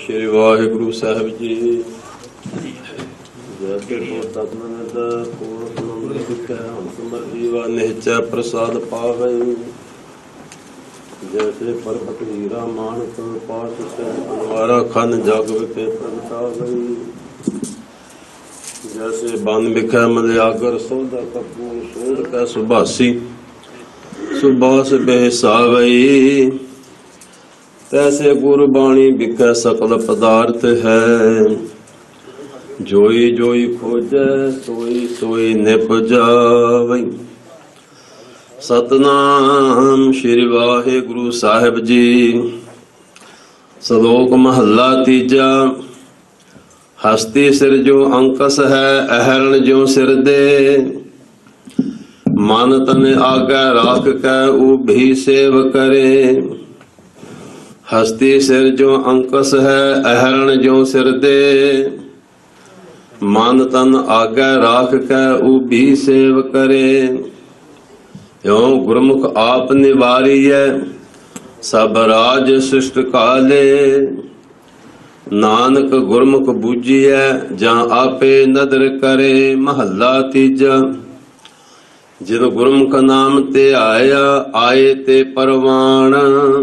श्री वाहिगुरु साहब जी। जैसे जीवा निहचा प्रसाद पावे, जैसे परबत हीरा मानक पास अनवारा खन जग विखे प्रगटावे। जैसे बन बिखै मलयागर सौदा कपूर सोध कै सुभासी सुबास बेहसावई। तैसे गुरबाणी बिकै सकल पदार्थ है, जोई जोई खोजै सोई सोई निपजावई। सतनाम श्री वाहिगुरु साहिब जी। सलोक महला तीजा। हस्ती सिर जो अंकस है, अहरण जो सिर दे। मन तन आगे राख कै उभी सेव करे। हस्ती सिर जो अंकस है, अहरण जो सिर दे। मन तन आगे राख कै उभी सेव करे। यों गुरमुख आप निवारिय सब राज सृष्ट काले। नानक गुरमुख बूझिय जां आपे नदर करे। महला तीजा। जिन गुरमुख नाम ते आया, आए ते परवान।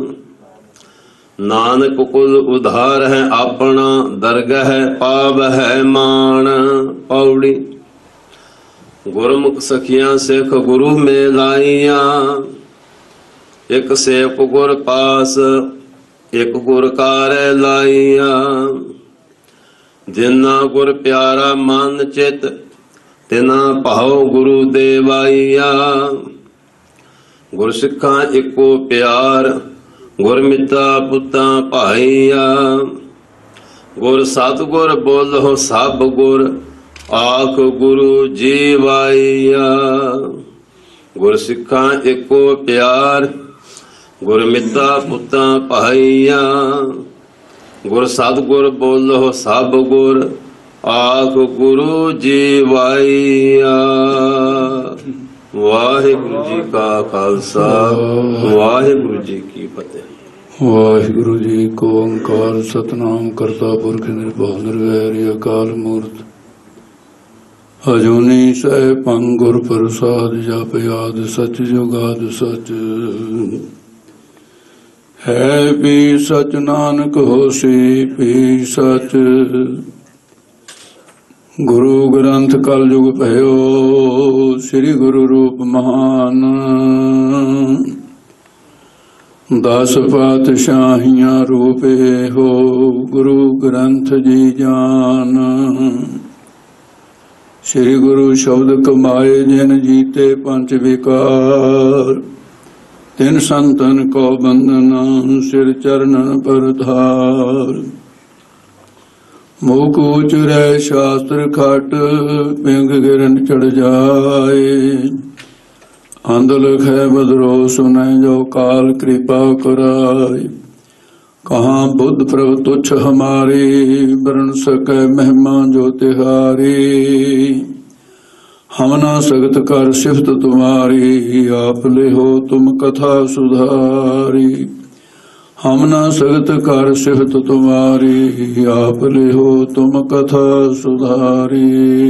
नानक कुल उधार है अपना, दरगह पाव है मान। पौड़ी। गुरमुख सखियां सिख गुरु में लाइया। एक सेवक गुर पास, एक गुर कार्य लाइया। जिन्ना गुर प्यारा मन चित, तिना भाव गुरु देवाइया। गुर सिखा इको प्यार, गुर मिता पुता भाईया। गुर सतगुर बोलो सब गुर, आख गुरु जीवाइया। गुर सिखा इको प्यार, गुर मिता पुता भाईया। गुर सतगुर बोलो सब गुर, आख गुरु जीवाइया। वाहिगुरु जी का खालसा, वाहिगुरु जी की फतेह। वाहिगुरु जी को ओंकार सतनाम करता पुरख निर्भव निर्वैर अकाल मूर्त। अजूनी सह पंगुर प्रसाद जप याद सच जुगाद सच। है भी सच नानक होसी भी सच। गुरु ग्रंथ कल युग भयो, श्री गुरु रूप महान। 10 पातशाहियां रूपे हो, गुरु ग्रंथ जी जान। श्री गुरु शब्द कमाए जिन जीते पंच विकार। तिन संतन को बंदना सिर चरणन पर धार। मुख उचरै शास्त्र खट, पिंग गिरन चढ़ जाए। अंध लखै बदरो सुनै जो काल कृपा कराए। कहाँ बुद्ध प्रभ तुच्छ हमारे, वर्ण सकै महिमा जो तिहारी। हम ना सगत कर सिफत तुम्हारी, आप ले हो तुम कथा सुधारी। हम ना सगत कर सिफत तुम्हारी, आप ले हो तुम कथा सुधारी।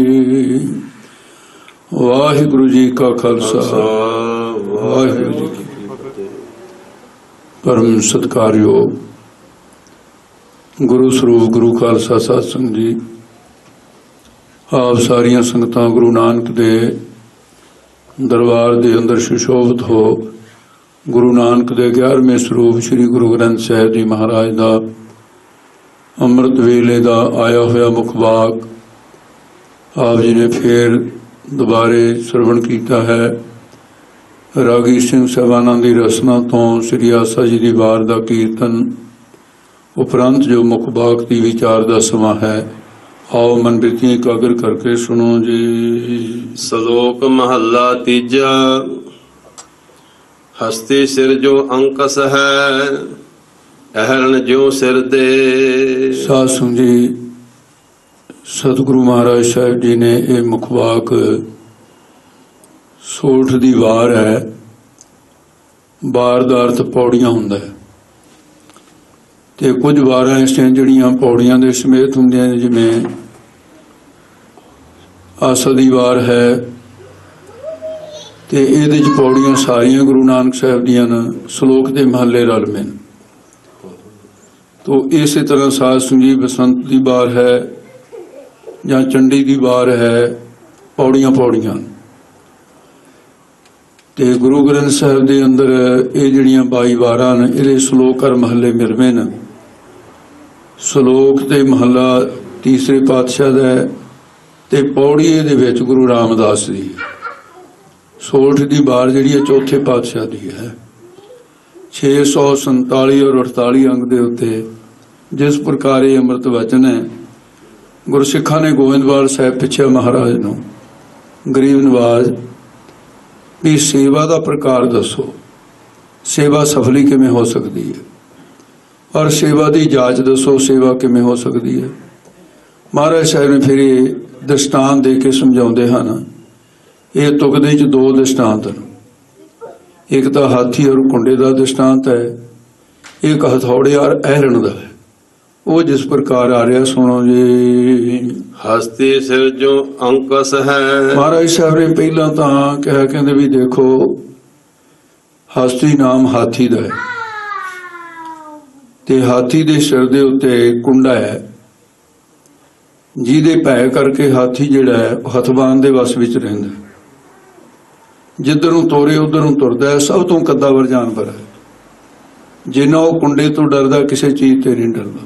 वाहिगुरु जी का खालसा, वाहिगुरु जी की फतेह। परम सत्कारयोग गुरु स्वरूप गुरु खालसा सत्संग जी। आप सारिया संगतां गुरु नानक दे दरबार दे अंदर सुशोभित हो। गुरु नानक दे 11वें स्वरूप श्री गुरु ग्रंथ साहिब जी महाराज दा अमृत वेले दा आया होया मुखबाग आप जी ने फिर दोबारे श्रवण किया है। रागी सिंह साहबाना की रसना तो श्री आसा जी की वार का कीर्तन उपरंत जो मुखबाग की विचार का समा है। आओ मन बिरती एकाग्र करके सुनो जी। सलोक महला तीजा। हस्ती सिर जो अंकस है, अहरण जो सिर दे। साध संग जी, सतगुरु महाराज साहब जी ने यह मुखबाक सोठ दी वार है। बार का अर्थ पौड़ियां हुंदा है ਤੇ ਕੁਝ ਵਾਰਾਂ ਐਸੀਆਂ ਜਿਹੜੀਆਂ ਪੌੜੀਆਂ ਦੇ ਸਮੇਤ ਹੁੰਦੀਆਂ ਨੇ, ਜਿਵੇਂ ਆਸਾ ਦੀ ਵਾਰ ਹੈ ਤੇ ਇਹਦੇ 'ਚ ਪੌੜੀਆਂ ਸਾਰੀਆਂ ਗੁਰੂ ਨਾਨਕ ਸਾਹਿਬ ਦੀਆਂ ਨੇ, ਸ਼ਲੋਕ ਦੇ ਮਹੱਲੇ ਰਲਵੇਂ ਨੇ। ਤੋ ਇਸੇ ਤਰ੍ਹਾਂ ਸਾਧ ਸੰਗੀਤ ਬਸੰਤ ਦੀ ਵਾਰ ਹੈ ਜਾਂ ਚੰਡੀ ਦੀ ਵਾਰ ਹੈ, ਪੌੜੀਆਂ ਪੌੜੀਆਂ। ਤੇ ਗੁਰੂ ਗ੍ਰੰਥ ਸਾਹਿਬ ਦੇ ਅੰਦਰ ਇਹ ਜਿਹੜੀਆਂ 22 ਵਾਰਾਂ ਨੇ, ਇਹਦੇ ਸ਼ਲੋਕ ਔਰ ਮਹੱਲੇ ਮਿਲਵੇਂ ਨੇ। ਸ਼ਲੋਕ ਤੇ ਮਹੱਲਾ ਤੀਸਰੇ ਪਾਤਸ਼ਾਹ ਦਾ ਹੈ ਤੇ ਪੌੜੀ ਇਹਦੇ ਵਿੱਚ ਗੁਰੂ ਰਾਮਦਾਸ ਦੀ ਹੈ। ਸੋਠ ਦੀ ਵਾਰ ਜਿਹੜੀ ਹੈ ਚੌਥੇ ਪਾਤਸ਼ਾਹ ਦੀ ਹੈ। 647 ਔਰ 48 ਅੰਗ ਦੇ ਉੱਤੇ ਜਿਸ ਪ੍ਰਕਾਰ ਇਹ ਅੰਮ੍ਰਿਤ ਵਚਨ ਹੈ, ਗੁਰਸਿੱਖਾਂ ਨੇ ਗੋਇੰਦਵਾਲ ਸਾਹਿਬ ਪਿੱਛੇ ਮਹਾਰਾਜ ਨੂੰ ਗਰੀਬ ਨਵਾਜ਼ ਵੀ ਸੇਵਾ ਦਾ ਪ੍ਰਕਾਰ ਦੱਸੋ, ਸੇਵਾ ਸਫਲੀ ਕਿਵੇਂ ਹੋ ਸਕਦੀ ਹੈ, ਔਰ ਸੇਵਾ ਦੀ ਜਾਂਚ ਦੱਸੋ, ਸੇਵਾ ਕਿਵੇਂ ਹੋ ਸਕਦੀ ਹੈ। ਮਹਾਰਾਜ ਸਾਹਿਬ ਨੇ ਫਿਰ ਇਹ ਦ੍ਰਿਸ਼ਟਾਂਤ ਦੇ ਕੇ ਸਮਝਾਉਂਦੇ ਹਨ। ਇਹ ਤੁਕਦੇ 'ਚ 2 ਦ੍ਰਿਸ਼ਟਾਂਤ ਹਨ। ਇੱਕ ਤਾਂ ਹਾਥੀ ਔਰ ਕੁੰਡੇ ਦਾ ਦ੍ਰਿਸ਼ਟਾਂਤ ਹੈ, ਇੱਕ ਹਥੌੜੇ ਔਰ ਅਹਿਰਣ ਦਾ ਹੈ। ਉਹ ਜਿਸ ਪ੍ਰਕਾਰ ਆ ਰਿਹਾ, ਸੁਣੋ ਜੀ। ਹਸਤੀ ਸਿਰ ਜੋ ਅੰਕਸ ਹੈ। ਮਹਾਰਾਜ ਸਾਹਿਬ ਨੇ ਪਹਿਲਾਂ ਤਾਂ ਕਿਹਾ, ਕਹਿੰਦੇ ਵੀ ਦੇਖੋ ਹਸਤੀ ਨਾਮ ਹਾਥੀ ਦਾ ਹੈ ਤੇ ਹਾਥੀ ਦੇ ਸਿਰ ਦੇ ਉੱਤੇ ਕੁੰਡਾ ਹੈ, ਜਿਹਦੇ ਭੈ ਕਰਕੇ ਹਾਥੀ ਜਿਹੜਾ ਹੈ ਉਹ ਹਥਬਾਨ ਦੇ ਵਸ ਵਿੱਚ ਰਹਿੰਦਾ। ਜਿੱਧਰ ਨੂੰ ਤੋਰੇ ਉਧਰ ਨੂੰ ਤੁਰਦਾ ਹੈ। ਸਭ ਤੋਂ ਕੱਦਾਵਰ ਜਾਨਵਰ ਹੈ। ਜਿੰਨਾ ਉਹ ਕੁੰਡੇ ਤੋਂ ਡਰਦਾ, ਕਿਸੇ ਚੀਜ਼ ਤੇ ਨਹੀਂ ਡਰਦਾ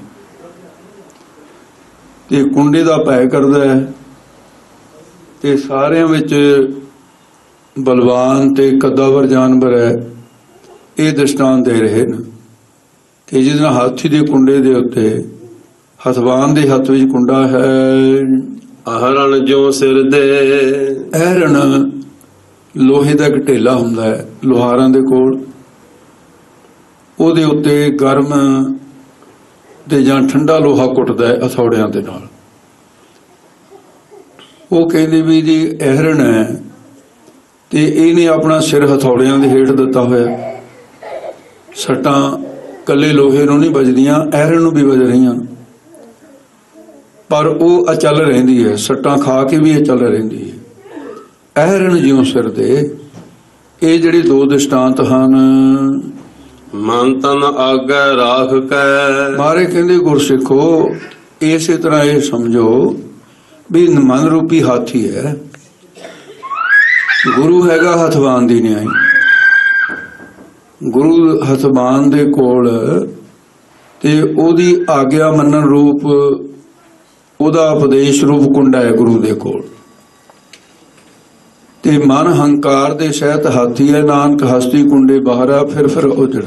ਤੇ ਕੁੰਡੇ ਦਾ ਭੈ ਕਰਦਾ ਹੈ। ਤੇ ਸਾਰਿਆਂ ਵਿੱਚ ਬਲਵਾਨ ਤੇ ਕੱਦਾਵਰ ਜਾਨਵਰ ਹੈ। ਇਹ ਦ੍ਰਿਸ਼ਟਾਂਤ ਦੇ ਰਹੇ ਨੇ ਕਿ ਜਿਸ ਨਾਲ ਹਾਥੀ ਦੇ ਕੁੰਡੇ ਦੇ ਉੱਤੇ ਹਥਵਾਨ ਦੇ ਹੱਥ ਵਿੱਚ ਕੁੰਡਾ ਹੈ। ਅਹਰਣ ਜੋ ਸਿਰ ਦੇ। ਅਹਰਣ ਲੋਹੇ ਦਾ ਇੱਕ ਢੇਲਾ ਹੁੰਦਾ ਹੈ ਲੁਹਾਰਾਂ ਦੇ ਕੋਲ, ਉਹਦੇ ਉੱਤੇ ਗਰਮ ਤੇ ਜਾਂ ਠੰਡਾ ਲੋਹਾ ਕੁੱਟਦਾ ਹੈ ਹਥੌੜਿਆਂ ਦੇ ਨਾਲ। ਉਹ ਕਹਿੰਦੇ ਵੀ ਜੀ ਅਹਰਣ ਹੈ ਤੇ ਇਹਨੇ ਆਪਣਾ ਸਿਰ ਹਥੌੜਿਆਂ ਦੇ ਹੇਠ ਦਿੱਤਾ ਹੋਇਆ। ਸੱਟਾਂ ਕੱਲੇ ਲੋਹੇ ਨੂੰ ਨਹੀਂ ਵੱਜਦੀਆਂ, ਅਹਰਣ ਨੂੰ ਵੀ ਵੱਜ ਰਹੀਆਂ, ਪਰ ਉਹ ਅਚਲ ਰਹਿੰਦੀ ਹੈ। ਸੱਟਾਂ ਖਾ ਕੇ ਵੀ ਅਚਲ ਰਹਿੰਦੀ ਹੈ। ਅਹਰਣ ਜਿਉਂ ਸਿਰ ਦੇ। ਇਹ ਜਿਹੜੇ 2 ਦ੍ਰਿਸ਼ਟਾਂਤ ਹਨ। ਮਨ ਤਨ ਆਗੈ ਰਾਖ ਕੈ। ਮਾਰੇ ਕਹਿੰਦੇ ਗੁਰਸਿੱਖੋ ਇਸੇ ਤਰ੍ਹਾਂ ਇਹ ਸਮਝੋ ਵੀ ਮਨ ਰੂਪੀ ਹਾਥੀ ਹੈ, ਗੁਰੂ ਹੈਗਾ ਹਥਵਾਨ ਦੀ ਨਿਆਈ। ਗੁਰੂ ਹਥਵਾਨ ਦੇ ਕੋਲ ਤੇ ਉਹਦੀ ਆਗਿਆ ਮੰਨਣ ਰੂਪ, ਉਹਦਾ ਉਪਦੇਸ਼ ਰੂਪ ਕੁੰਡਾ ਹੈ ਗੁਰੂ ਦੇ ਕੋਲ। ਤੇ ਮਨ ਹੰਕਾਰ ਦੇ ਸਹਿਤ ਹਾਥੀ ਹੈ, ਨਾਨਕ ਹਸਤੀ ਕੁੰਡੇ ਬਾਹਰਾ ਫਿਰ ਉਜੜ।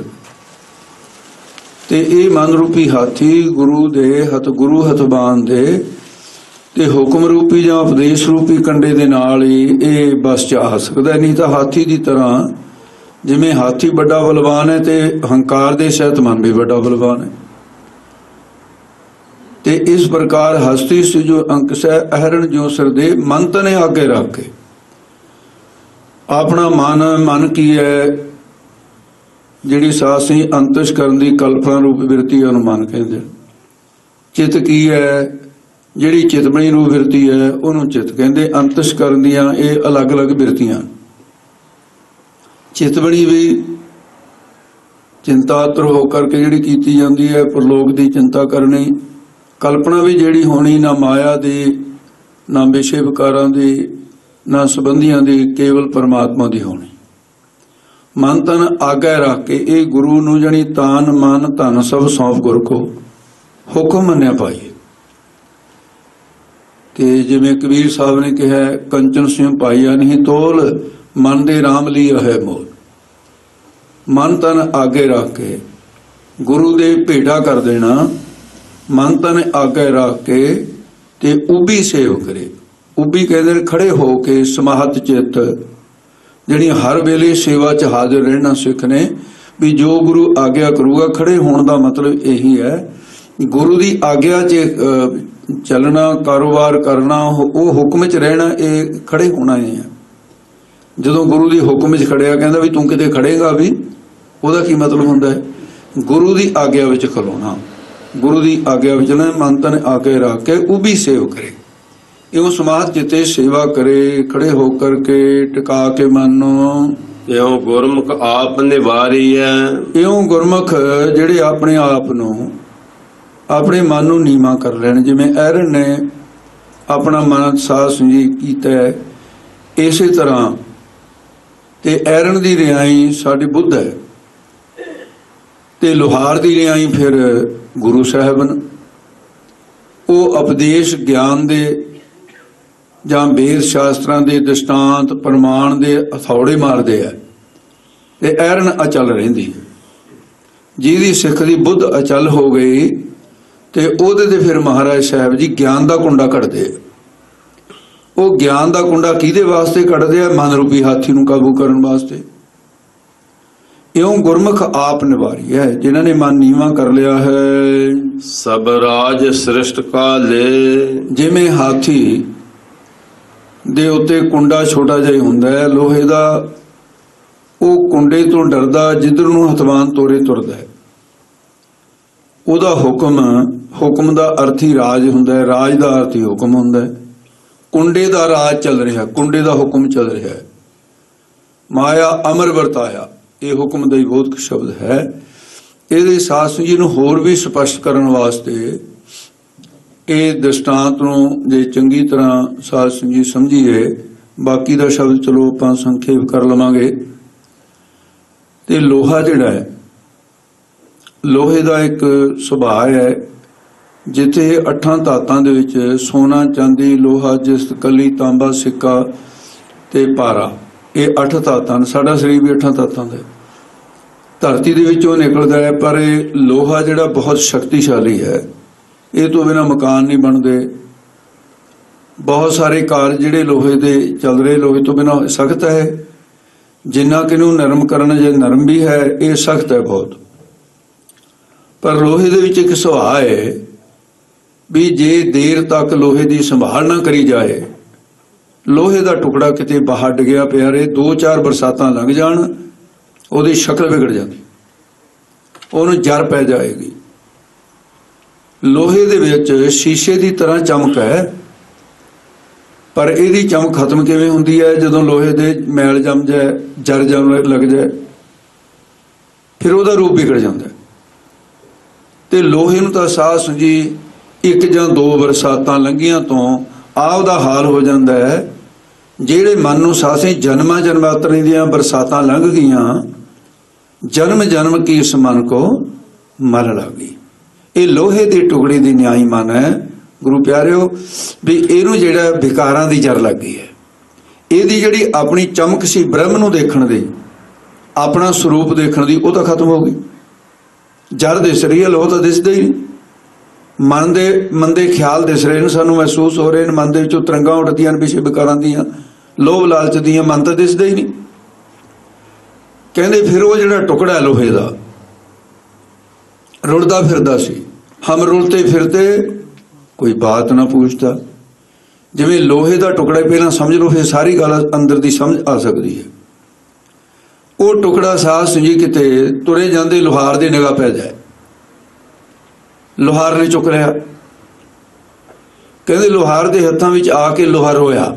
ਤੇ ਇਹ ਮਨ ਰੂਪੀ ਹਾਥੀ ਗੁਰੂ ਦੇ ਗੁਰੂ ਹਥਬਾਨ ਦੇ ਤੇ ਹੁਕਮ ਰੂਪੀ ਜਾਂ ਉਪਦੇਸ਼ ਰੂਪੀ ਕੰਡੇ ਦੇ ਨਾਲ ਹੀ ਇਹ ਬਸ ਚ ਆ ਸਕਦਾ। ਨਹੀਂ ਤਾਂ ਹਾਥੀ ਦੀ ਤਰ੍ਹਾਂ, ਜਿਵੇਂ ਹਾਥੀ ਵੱਡਾ ਬਲਵਾਨ ਹੈ ਤੇ ਹੰਕਾਰ ਦੇ ਸਹਿਤ ਮਨ ਵੀ ਵੱਡਾ ਬਲਵਾਨ ਹੈ। ਤੇ ਇਸ ਪ੍ਰਕਾਰ ਹਸਤੀ ਸੇ ਜੋ ਅੰਕਸ ਹੈ, ਅਹਰਣ ਜੋ ਸਿਰ ਦੇ। ਮਨ ਤਨੇ ਆਗੇ ਰੱਖ ਕੇ ਆਪਣਾ ਮਨ ਕੀ ਹੈ, ਜਿਹੜੀ ਸਾਸੀ ਅੰਤਿਸ਼ ਕਰਨ ਦੀ ਕਲਪਨਾ ਰੂਪ ਬਿਰਤੀ ਉਹਨੂੰ ਮਨ ਕਹਿੰਦੇ। ਚਿੱਤ ਕੀ ਹੈ, ਜਿਹੜੀ ਚਿਤਮਣੀ ਰੂਪ ਬਿਰਤੀ ਹੈ ਉਹਨੂੰ ਚਿੱਤ ਕਹਿੰਦੇ। ਅੰਤਿਸ਼ ਕਰਨ ਦੀਆਂ ਇਹ ਅਲੱਗ-ਅਲੱਗ ਬਿਰਤੀਆਂ। ਚਿਤਮਣੀ ਵੀ ਚਿੰਤਾਤੁਰ ਹੋ ਕਰਕੇ ਜਿਹੜੀ ਕੀਤੀ ਜਾਂਦੀ ਹੈ, ਪਰਲੋਕ ਦੀ ਚਿੰਤਾ ਕਰਨੀ। ਕਲਪਨਾ ਵੀ ਜਿਹੜੀ ਹੋਣੀ, ਨਾ ਮਾਇਆ ਦੀ, ਨਾ ਵਿਸ਼ੇ ਵਿਕਾਰਾਂ ਦੀ, ਨਾ ਸੰਬੰਧੀਆਂ ਦੀ, ਕੇਵਲ ਪਰਮਾਤਮਾ ਦੀ ਹੋਣੀ। ਮਨ ਤਨ ਆਗੈ ਰੱਖ ਕੇ ਇਹ ਗੁਰੂ ਨੂੰ ਜਾਣੀ ਤਾਨ ਮਨ ਧਨ ਸਭ ਸੌਂਪ ਗੁਰ ਕੋ ਹੁਕਮ ਮੰਨਿਆ ਪਾਈਏ। ਤੇ ਜਿਵੇਂ ਕਬੀਰ ਸਾਹਿਬ ਨੇ ਕਿਹਾ, ਕੰਚਨ ਸਿਉ ਪਾਈਆ ਨਹੀਂ ਤੋਲ, ਮਨ ਦੇ ਰਾਮ ਲਿਆ ਹੈ ਮੋਲ। ਮਨ ਤਨ ਆਗੇ ਰੱਖ ਕੇ ਗੁਰੂ ਦੇ ਭੇਟਾ ਕਰ ਦੇਣਾ। ਮਨ ਤਨ ਆਗੇ ਰੱਖ ਕੇ ਤੇ ਉਬੀ ਸੇਵ ਕਰੇ। ਉਬੀ ਕਹਿੰਦੇ ਨੇ ਖੜੇ ਹੋ ਕੇ ਸਮਾਹਤ ਚਿੱਤ, ਜਿਹੜੀ ਹਰ ਵੇਲੇ ਸੇਵਾ 'ਚ ਹਾਜ਼ਰ ਰਹਿਣਾ ਸਿੱਖ ਨੇ। ਵੀ ਜੋ ਗੁਰੂ ਆਗਿਆ ਕਰੂਗਾ, ਖੜੇ ਹੋਣ ਦਾ ਮਤਲਬ ਇਹੀ ਹੈ ਗੁਰੂ ਦੀ ਆਗਿਆ 'ਚ ਚੱਲਣਾ, ਕਾਰੋਬਾਰ ਕਰਨਾ, ਉਹ ਹੁਕਮ 'ਚ ਰਹਿਣਾ, ਇਹ ਖੜੇ ਹੋਣਾ ਹੀ ਹੈ। ਜਦੋਂ ਗੁਰੂ ਦੀ ਹੁਕਮ 'ਚ ਖੜਿਆ, ਕਹਿੰਦਾ ਵੀ ਤੂੰ ਕਿਤੇ ਖੜੇਗਾ ਵੀ, ਉਹਦਾ ਕੀ ਮਤਲਬ ਹੁੰਦਾ ਹੈ? ਗੁਰੂ ਦੀ ਆਗਿਆ ਵਿੱਚ ਖਲੋਣਾ। गुरु की आग्या विच ना मन तन आके रख के उभी सेव करे। इਉਂ समाज जिते सेवा करे खड़े होकर के टिका के मानो। इਉਂ गुरमुख आप निवारी है। इਉਂ गुरमुख ਜਿਹੜੇ ਆਪਣੇ ਆਪ ਨੂੰ ਆਪਣੇ ਮਨ ਨੂੰ ਨੀਵਾਂ ਕਰ ਲੈਣ। ਜਿਵੇਂ ਐਰਨ ਨੇ ਆਪਣਾ ਮਨ ਸਾਧ ਸੰਜੀਵ ਕੀਤਾ ਇਸੇ ਤਰ੍ਹਾਂ ਤੇ ਐਰਨ ਦੀ ਰਿਆਈ ਸਾਡੀ ਬੁੱਧ ਹੈ ਤੇ ਲੋਹਾਰ ਦੀ ਰਿਆਈ ਫਿਰ ਗੁਰੂ ਸਾਹਿਬਾਨ। ਉਹ ਉਪਦੇਸ਼ ਗਿਆਨ ਦੇ ਜਾਂ ਵੇਦ ਸ਼ਾਸਤਰਾਂ ਦੇ ਦ੍ਰਿਸ਼ਟਾਂਤ ਪ੍ਰਮਾਣ ਦੇ ਹਥੌੜੇ ਮਾਰਦੇ ਆ ਤੇ ਐਰਨ ਅਚਲ ਰਹਿੰਦੀ। ਜਿਹਦੀ ਸਿੱਖ ਦੀ ਬੁੱਧ ਅਚਲ ਹੋ ਗਈ ਤੇ ਉਹਦੇ ਤੇ ਫਿਰ ਮਹਾਰਾਜ ਸਾਹਿਬ ਜੀ ਗਿਆਨ ਦਾ ਕੁੰਡਾ ਕੱਢਦੇ। ਉਹ ਗਿਆਨ ਦਾ ਕੁੰਡਾ ਕਿਹਦੇ ਵਾਸਤੇ ਕੱਢਦੇ ਆ? ਮਨ ਰੂਪੀ ਹਾਥੀ ਨੂੰ ਕਾਬੂ ਕਰਨ ਵਾਸਤੇ। ਇਉਂ ਗੁਰਮੁਖ ਆਪ ਨਿਵਾਰੀ ਹੈ ਜਿਨ੍ਹਾਂ ਨੇ ਮਨ ਨੀਵਾਂ ਕਰ ਲਿਆ ਹੈ। ਸਭ ਰਾਜ ਸ੍ਰਿਸ਼ਟ ਕਾਲੇ। ਜਿਵੇਂ ਹਾਥੀ ਦੇ ਉੱਤੇ ਕੁੰਡਾ ਛੋਟਾ ਜਿਹਾ ਹੁੰਦਾ ਹੈ ਲੋਹੇ ਦਾ, ਉਹ ਕੁੰਡੇ ਤੋਂ ਡਰਦਾ ਜਿੱਧਰ ਨੂੰ ਹਥਵਾਨ ਤੋਰੇ ਤੁਰਦਾ ਹੈ। ਉਹਦਾ ਹੁਕਮ ਦਾ ਅਰਥ ਹੀ ਰਾਜ ਹੁੰਦਾ ਹੈ, ਰਾਜ ਦਾ ਅਰਥ ਹੀ ਹੁਕਮ ਹੁੰਦਾ ਹੈ। ਕੁੰਡੇ ਦਾ ਰਾਜ ਚੱਲ ਰਿਹਾ, ਕੁੰਡੇ ਦਾ ਹੁਕਮ ਚੱਲ ਰਿਹਾ ਹੈ। ਮਾਇਆ ਅਮਰ ਵਰਤਾਇਆ, ਇਹ ਹੁਕਮ ਦਾ ਹੀ ਬੋਧਕ ਸ਼ਬਦ ਹੈ। ਇਹਦੇ ਸਾਧ ਜੀ ਨੂੰ ਹੋਰ ਵੀ ਸਪਸ਼ਟ ਕਰਨ ਵਾਸਤੇ ਇਹ ਦ੍ਰਿਸ਼ਟਾਂਤ ਨੂੰ ਜੇ ਚੰਗੀ ਤਰ੍ਹਾਂ ਸਾਧ ਜੀ ਸਮਝੀਏ, ਬਾਕੀ ਦਾ ਸ਼ਬਦ ਚਲੋ ਆਪਾਂ ਸੰਖੇਪ ਕਰ ਲਵਾਂਗੇ। ਤੇ ਲੋਹਾ ਜਿਹੜਾ ਹੈ, ਲੋਹੇ ਦਾ ਇੱਕ ਸੁਭਾਅ ਹੈ ਜਿੱਥੇ 8 ਧਾਤਾਂ ਦੇ ਵਿੱਚ ਸੋਨਾ ਚਾਂਦੀ ਲੋਹਾ ਜਿਸ ਕੱਲੀ ਤਾਂਬਾ ਸਿੱਕਾ ਤੇ ਪਾਰਾ, ਇਹ 8 ਧਾਤਾਂ। ਸਾਡਾ ਸਰੀਰ ਵੀ 8 ਧਾਤਾਂ ਦਾ ਧਰਤੀ ਦੇ ਵਿੱਚੋਂ ਨਿਕਲਦਾ ਹੈ, ਪਰ ਇਹ ਲੋਹਾ ਜਿਹੜਾ ਬਹੁਤ ਸ਼ਕਤੀਸ਼ਾਲੀ ਹੈ। ਇਹ ਤੋਂ ਬਿਨਾਂ ਮਕਾਨ ਨਹੀਂ ਬਣਦੇ। ਬਹੁਤ ਸਾਰੇ ਕਾਰਜ ਜਿਹੜੇ ਲੋਹੇ ਦੇ ਚੱਲ ਰਹੇ, ਲੋਹੇ ਤੋਂ ਬਿਨਾਂ ਸਖਤ ਹੈ। ਜਿੰਨਾ ਕਿ ਇਹਨੂੰ ਨਰਮ ਕਰਨ, ਜੇ ਨਰਮ ਵੀ ਹੈ ਇਹ ਸਖਤ ਹੈ ਬਹੁਤ। ਪਰ ਲੋਹੇ ਦੇ ਵਿੱਚ ਇੱਕ ਸੁਭਾਅ ਹੈ ਵੀ ਜੇ ਦੇਰ ਤੱਕ ਲੋਹੇ ਦੀ ਸੰਭਾਲ ਨਾ ਕਰੀ ਜਾਏ, ਲੋਹੇ ਦਾ ਟੁਕੜਾ ਕਿਤੇ ਬਾਹਰ ਡਿੱਗਿਆ ਪਿਆਰੇ 2-4 ਬਰਸਾਤਾਂ ਲੰਘ ਜਾਣ, ਉਹਦੀ ਸ਼ਕਲ ਵਿਗੜ ਜਾਂਦੀ, ਉਹਨੂੰ ਜਰ ਪੈ ਜਾਏਗੀ। ਲੋਹੇ ਦੇ ਵਿੱਚ ਸ਼ੀਸ਼ੇ ਦੀ ਤਰ੍ਹਾਂ ਚਮਕ ਹੈ, ਪਰ ਇਹਦੀ ਚਮਕ ਖਤਮ ਕਿਵੇਂ ਹੁੰਦੀ ਹੈ? ਜਦੋਂ ਲੋਹੇ ਦੇ ਮੈਲ ਜੰਮ ਜਾਏ, ਜਰ ਜੰਮ ਲੱਗ ਜਾਏ, ਫਿਰ ਉਹਦਾ ਰੂਪ ਵਿਗੜ ਜਾਂਦਾ। ਤੇ ਲੋਹੇ ਨੂੰ ਤਾਂ ਸਾਧ ਸੰਜੀ 1 ਜਾਂ 2 ਬਰਸਾਤਾਂ ਲੰਘੀਆਂ ਤੋਂ ਆਹ ਉਹਦਾ ਹਾਲ ਹੋ ਜਾਂਦਾ ਹੈ। ਜਿਹੜੇ ਮਨ ਨੂੰ ਸਾਸੇ ਜਨਮਾਂ ਜਨਮਾਂਤਰਾਂ ਦੀਆਂ ਬਰਸਾਤਾਂ ਲੰਘ ਗਈਆਂ, ਜਨਮ ਜਨਮ ਕੀ ਇਸ ਮਨ ਕੋ ਮਲ ਲੱਗੀ। ਇਹ ਲੋਹੇ ਦੇ ਟੁਕੜੇ ਦੀ ਨਿਆਈ ਮਨ ਹੈ ਗੁਰੂ ਪਿਆਰਿਓ, ਵੀ ਇਹਨੂੰ ਜਿਹੜਾ ਵਿਕਾਰਾਂ ਦੀ ਜਰ ਲੱਗ ਗਈ ਹੈ। ਇਹਦੀ ਜਿਹੜੀ ਆਪਣੀ ਚਮਕ ਸੀ ਬ੍ਰਹਮ ਨੂੰ ਦੇਖਣ ਦੀ, ਆਪਣਾ ਸਰੂਪ ਦੇਖਣ ਦੀ, ਉਹ ਤਾਂ ਖਤਮ ਹੋ ਗਈ। ਜਰ ਦਿਸ ਰਹੀ ਹੈ, ਲੋਹ ਤਾਂ ਦਿਸਦਾ ਹੀ ਨਹੀਂ। ਮਨ ਦੇ ਮੰਦੇ ਖਿਆਲ ਦਿਸ ਰਹੇ ਨੇ, ਸਾਨੂੰ ਮਹਿਸੂਸ ਹੋ ਰਹੇ ਨੇ। ਮਨ ਦੇ ਵਿੱਚੋਂ ਤਰੰਗਾਂ ਉੱਠਦੀਆਂ ਨੇ ਵਿਸ਼ੇ ਵਿਕਾਰਾਂ ਦੀਆਂ, ਲੋਭ ਲਾਲਚ ਦੀਆਂ, ਮਨ ਤਾਂ ਦਿਸਦਾ ਹੀ ਨਹੀਂ। ਕਹਿੰਦੇ ਫਿਰ ਉਹ ਜਿਹੜਾ ਟੁਕੜਾ ਲੋਹੇ ਦਾ ਰੁੜਦਾ ਫਿਰਦਾ ਸੀ, ਹਮ ਰੁਲਤੇ ਫਿਰਤੇ ਕੋਈ ਬਾਤ ਨਾ ਪੁੱਛਦਾ। ਜਿਵੇਂ ਲੋਹੇ ਦਾ ਟੁਕੜਾ ਪਹਿਲਾਂ ਸਮਝ ਲਓ, ਫਿਰ ਸਾਰੀ ਗੱਲ ਅੰਦਰ ਦੀ ਸਮਝ ਆ ਸਕਦੀ ਹੈ। ਉਹ ਟੁਕੜਾ ਸਾਹ ਸੰਜੀ ਕਿਤੇ ਤੁਰੇ ਜਾਂਦੇ ਲੋਹਾਰ ਦੀ ਨਿਗਾਹ ਪੈ ਜਾਏ, ਲੋਹਾਰ ਨੇ ਚੁੱਕ ਲਿਆ। ਕਹਿੰਦੇ ਲੋਹਾਰ ਦੇ ਹੱਥਾਂ ਵਿੱਚ ਆ ਕੇ ਲੋਹਾ ਰੋਇਆ।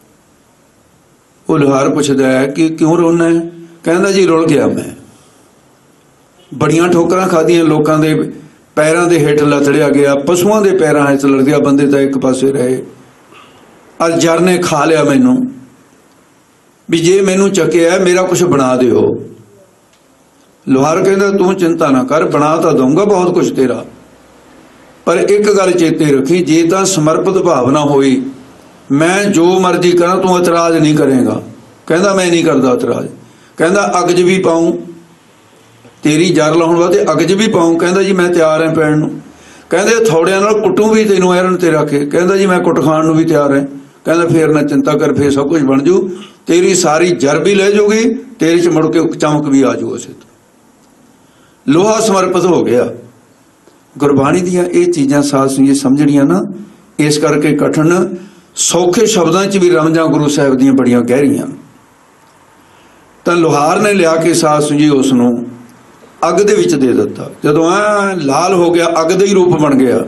ਉਹ ਲੋਹਾਰ ਪੁੱਛਦਾ ਹੈ ਕਿ ਕਿਉਂ ਰੋਣਾ ਹੈ? ਕਹਿੰਦਾ ਜੀ ਰੁਲ ਗਿਆ ਮੈਂ, ਬੜੀਆਂ ਠੋਕਰਾਂ ਖਾਧੀਆਂ, ਲੋਕਾਂ ਦੇ ਪੈਰਾਂ ਦੇ ਹੇਠ ਲਤੜਿਆ ਗਿਆ, ਪਸ਼ੂਆਂ ਦੇ ਪੈਰਾਂ ਹੇਠ ਲੜ ਗਿਆ, ਬੰਦੇ ਤਾਂ ਇੱਕ ਪਾਸੇ ਰਹੇ। ਅੱਜ ਜਰ ਨੇ ਖਾ ਲਿਆ ਮੈਨੂੰ, ਵੀ ਜੇ ਮੈਨੂੰ ਚੱਕਿਆ ਮੇਰਾ ਕੁਝ ਬਣਾ ਦਿਓ। ਲੋਹਾਰ ਕਹਿੰਦਾ ਤੂੰ ਚਿੰਤਾ ਨਾ ਕਰ, ਬਣਾ ਤਾਂ ਦਊਂਗਾ ਬਹੁਤ ਕੁਝ ਤੇਰਾ, ਪਰ ਇੱਕ ਗੱਲ ਚੇਤੇ ਰੱਖੀ, ਜੇ ਤਾਂ ਸਮਰਪਿਤ ਭਾਵਨਾ ਹੋਈ, ਮੈਂ ਜੋ ਮਰਜ਼ੀ ਕਰਾਂ ਤੂੰ ਇਤਰਾਜ਼ ਨਹੀਂ ਕਰੇਗਾ। ਕਹਿੰਦਾ ਮੈਂ ਨਹੀਂ ਕਰਦਾ ਇਤਰਾਜ਼। ਕਹਿੰਦਾ ਅੱਗ 'ਚ ਵੀ ਪਾऊं, ਤੇਰੀ ਜਰ ਲਾਉਣ ਵਾਸਤੇ ਅੱਗ 'ਚ ਵੀ ਪਾऊं। ਕਹਿੰਦਾ ਜੀ ਮੈਂ ਤਿਆਰ ਹਾਂ ਪੈਣ ਨੂੰ। ਕਹਿੰਦੇ ਥੋੜਿਆਂ ਨਾਲ ਕੁੱਟੂ ਵੀ ਤੈਨੂੰ ਐਰਨ ਤੇ ਰੱਖ ਕੇ। ਕਹਿੰਦਾ ਜੀ ਮੈਂ ਕੁੱਟ ਖਾਣ ਨੂੰ ਵੀ ਤਿਆਰ ਹਾਂ। ਕਹਿੰਦਾ ਫੇਰ ਨਾ ਚਿੰਤਾ ਕਰ, ਫੇਰ ਸਭ ਕੁਝ ਬਣ ਜੂ, ਤੇਰੀ ਸਾਰੀ ਜਰ ਵੀ ਲੈ ਜਾਊਗੀ, ਤੇਰੇ 'ਚ ਮੁੜ ਕੇ ਚਮਕ ਵੀ ਆ ਜੂ। ਉਸੇ ਲੋਹਾ ਸਮਰਪਿਤ ਹੋ ਗਿਆ। ਗੁਰਬਾਣੀ ਦੀਆਂ ਇਹ ਚੀਜ਼ਾਂ ਸਾਧ ਸੰਗਤ ਸਮਝਣੀਆਂ ਨਾ, ਇਸ ਕਰਕੇ ਕਠਿਨ, ਸੌਖੇ ਸ਼ਬਦਾਂ 'ਚ ਵੀ ਰਮਜਾਂ ਗੁਰੂ ਸਾਹਿਬ ਦੀਆਂ ਬੜੀਆਂ ਗਹਿਰੀਆਂ। ਤਾਂ ਲੋਹਾਰ ਨੇ ਲਿਆ ਕੇ ਸਾਧ ਸੰਗਤ ਉਸ ਨੂੰ ਅੱਗ ਦੇ ਵਿੱਚ ਦੇ ਦਿੱਤਾ। ਜਦੋਂ ਐ ਲਾਲ ਹੋ ਗਿਆ, ਅੱਗ ਦਾ ਹੀ ਰੂਪ ਬਣ ਗਿਆ,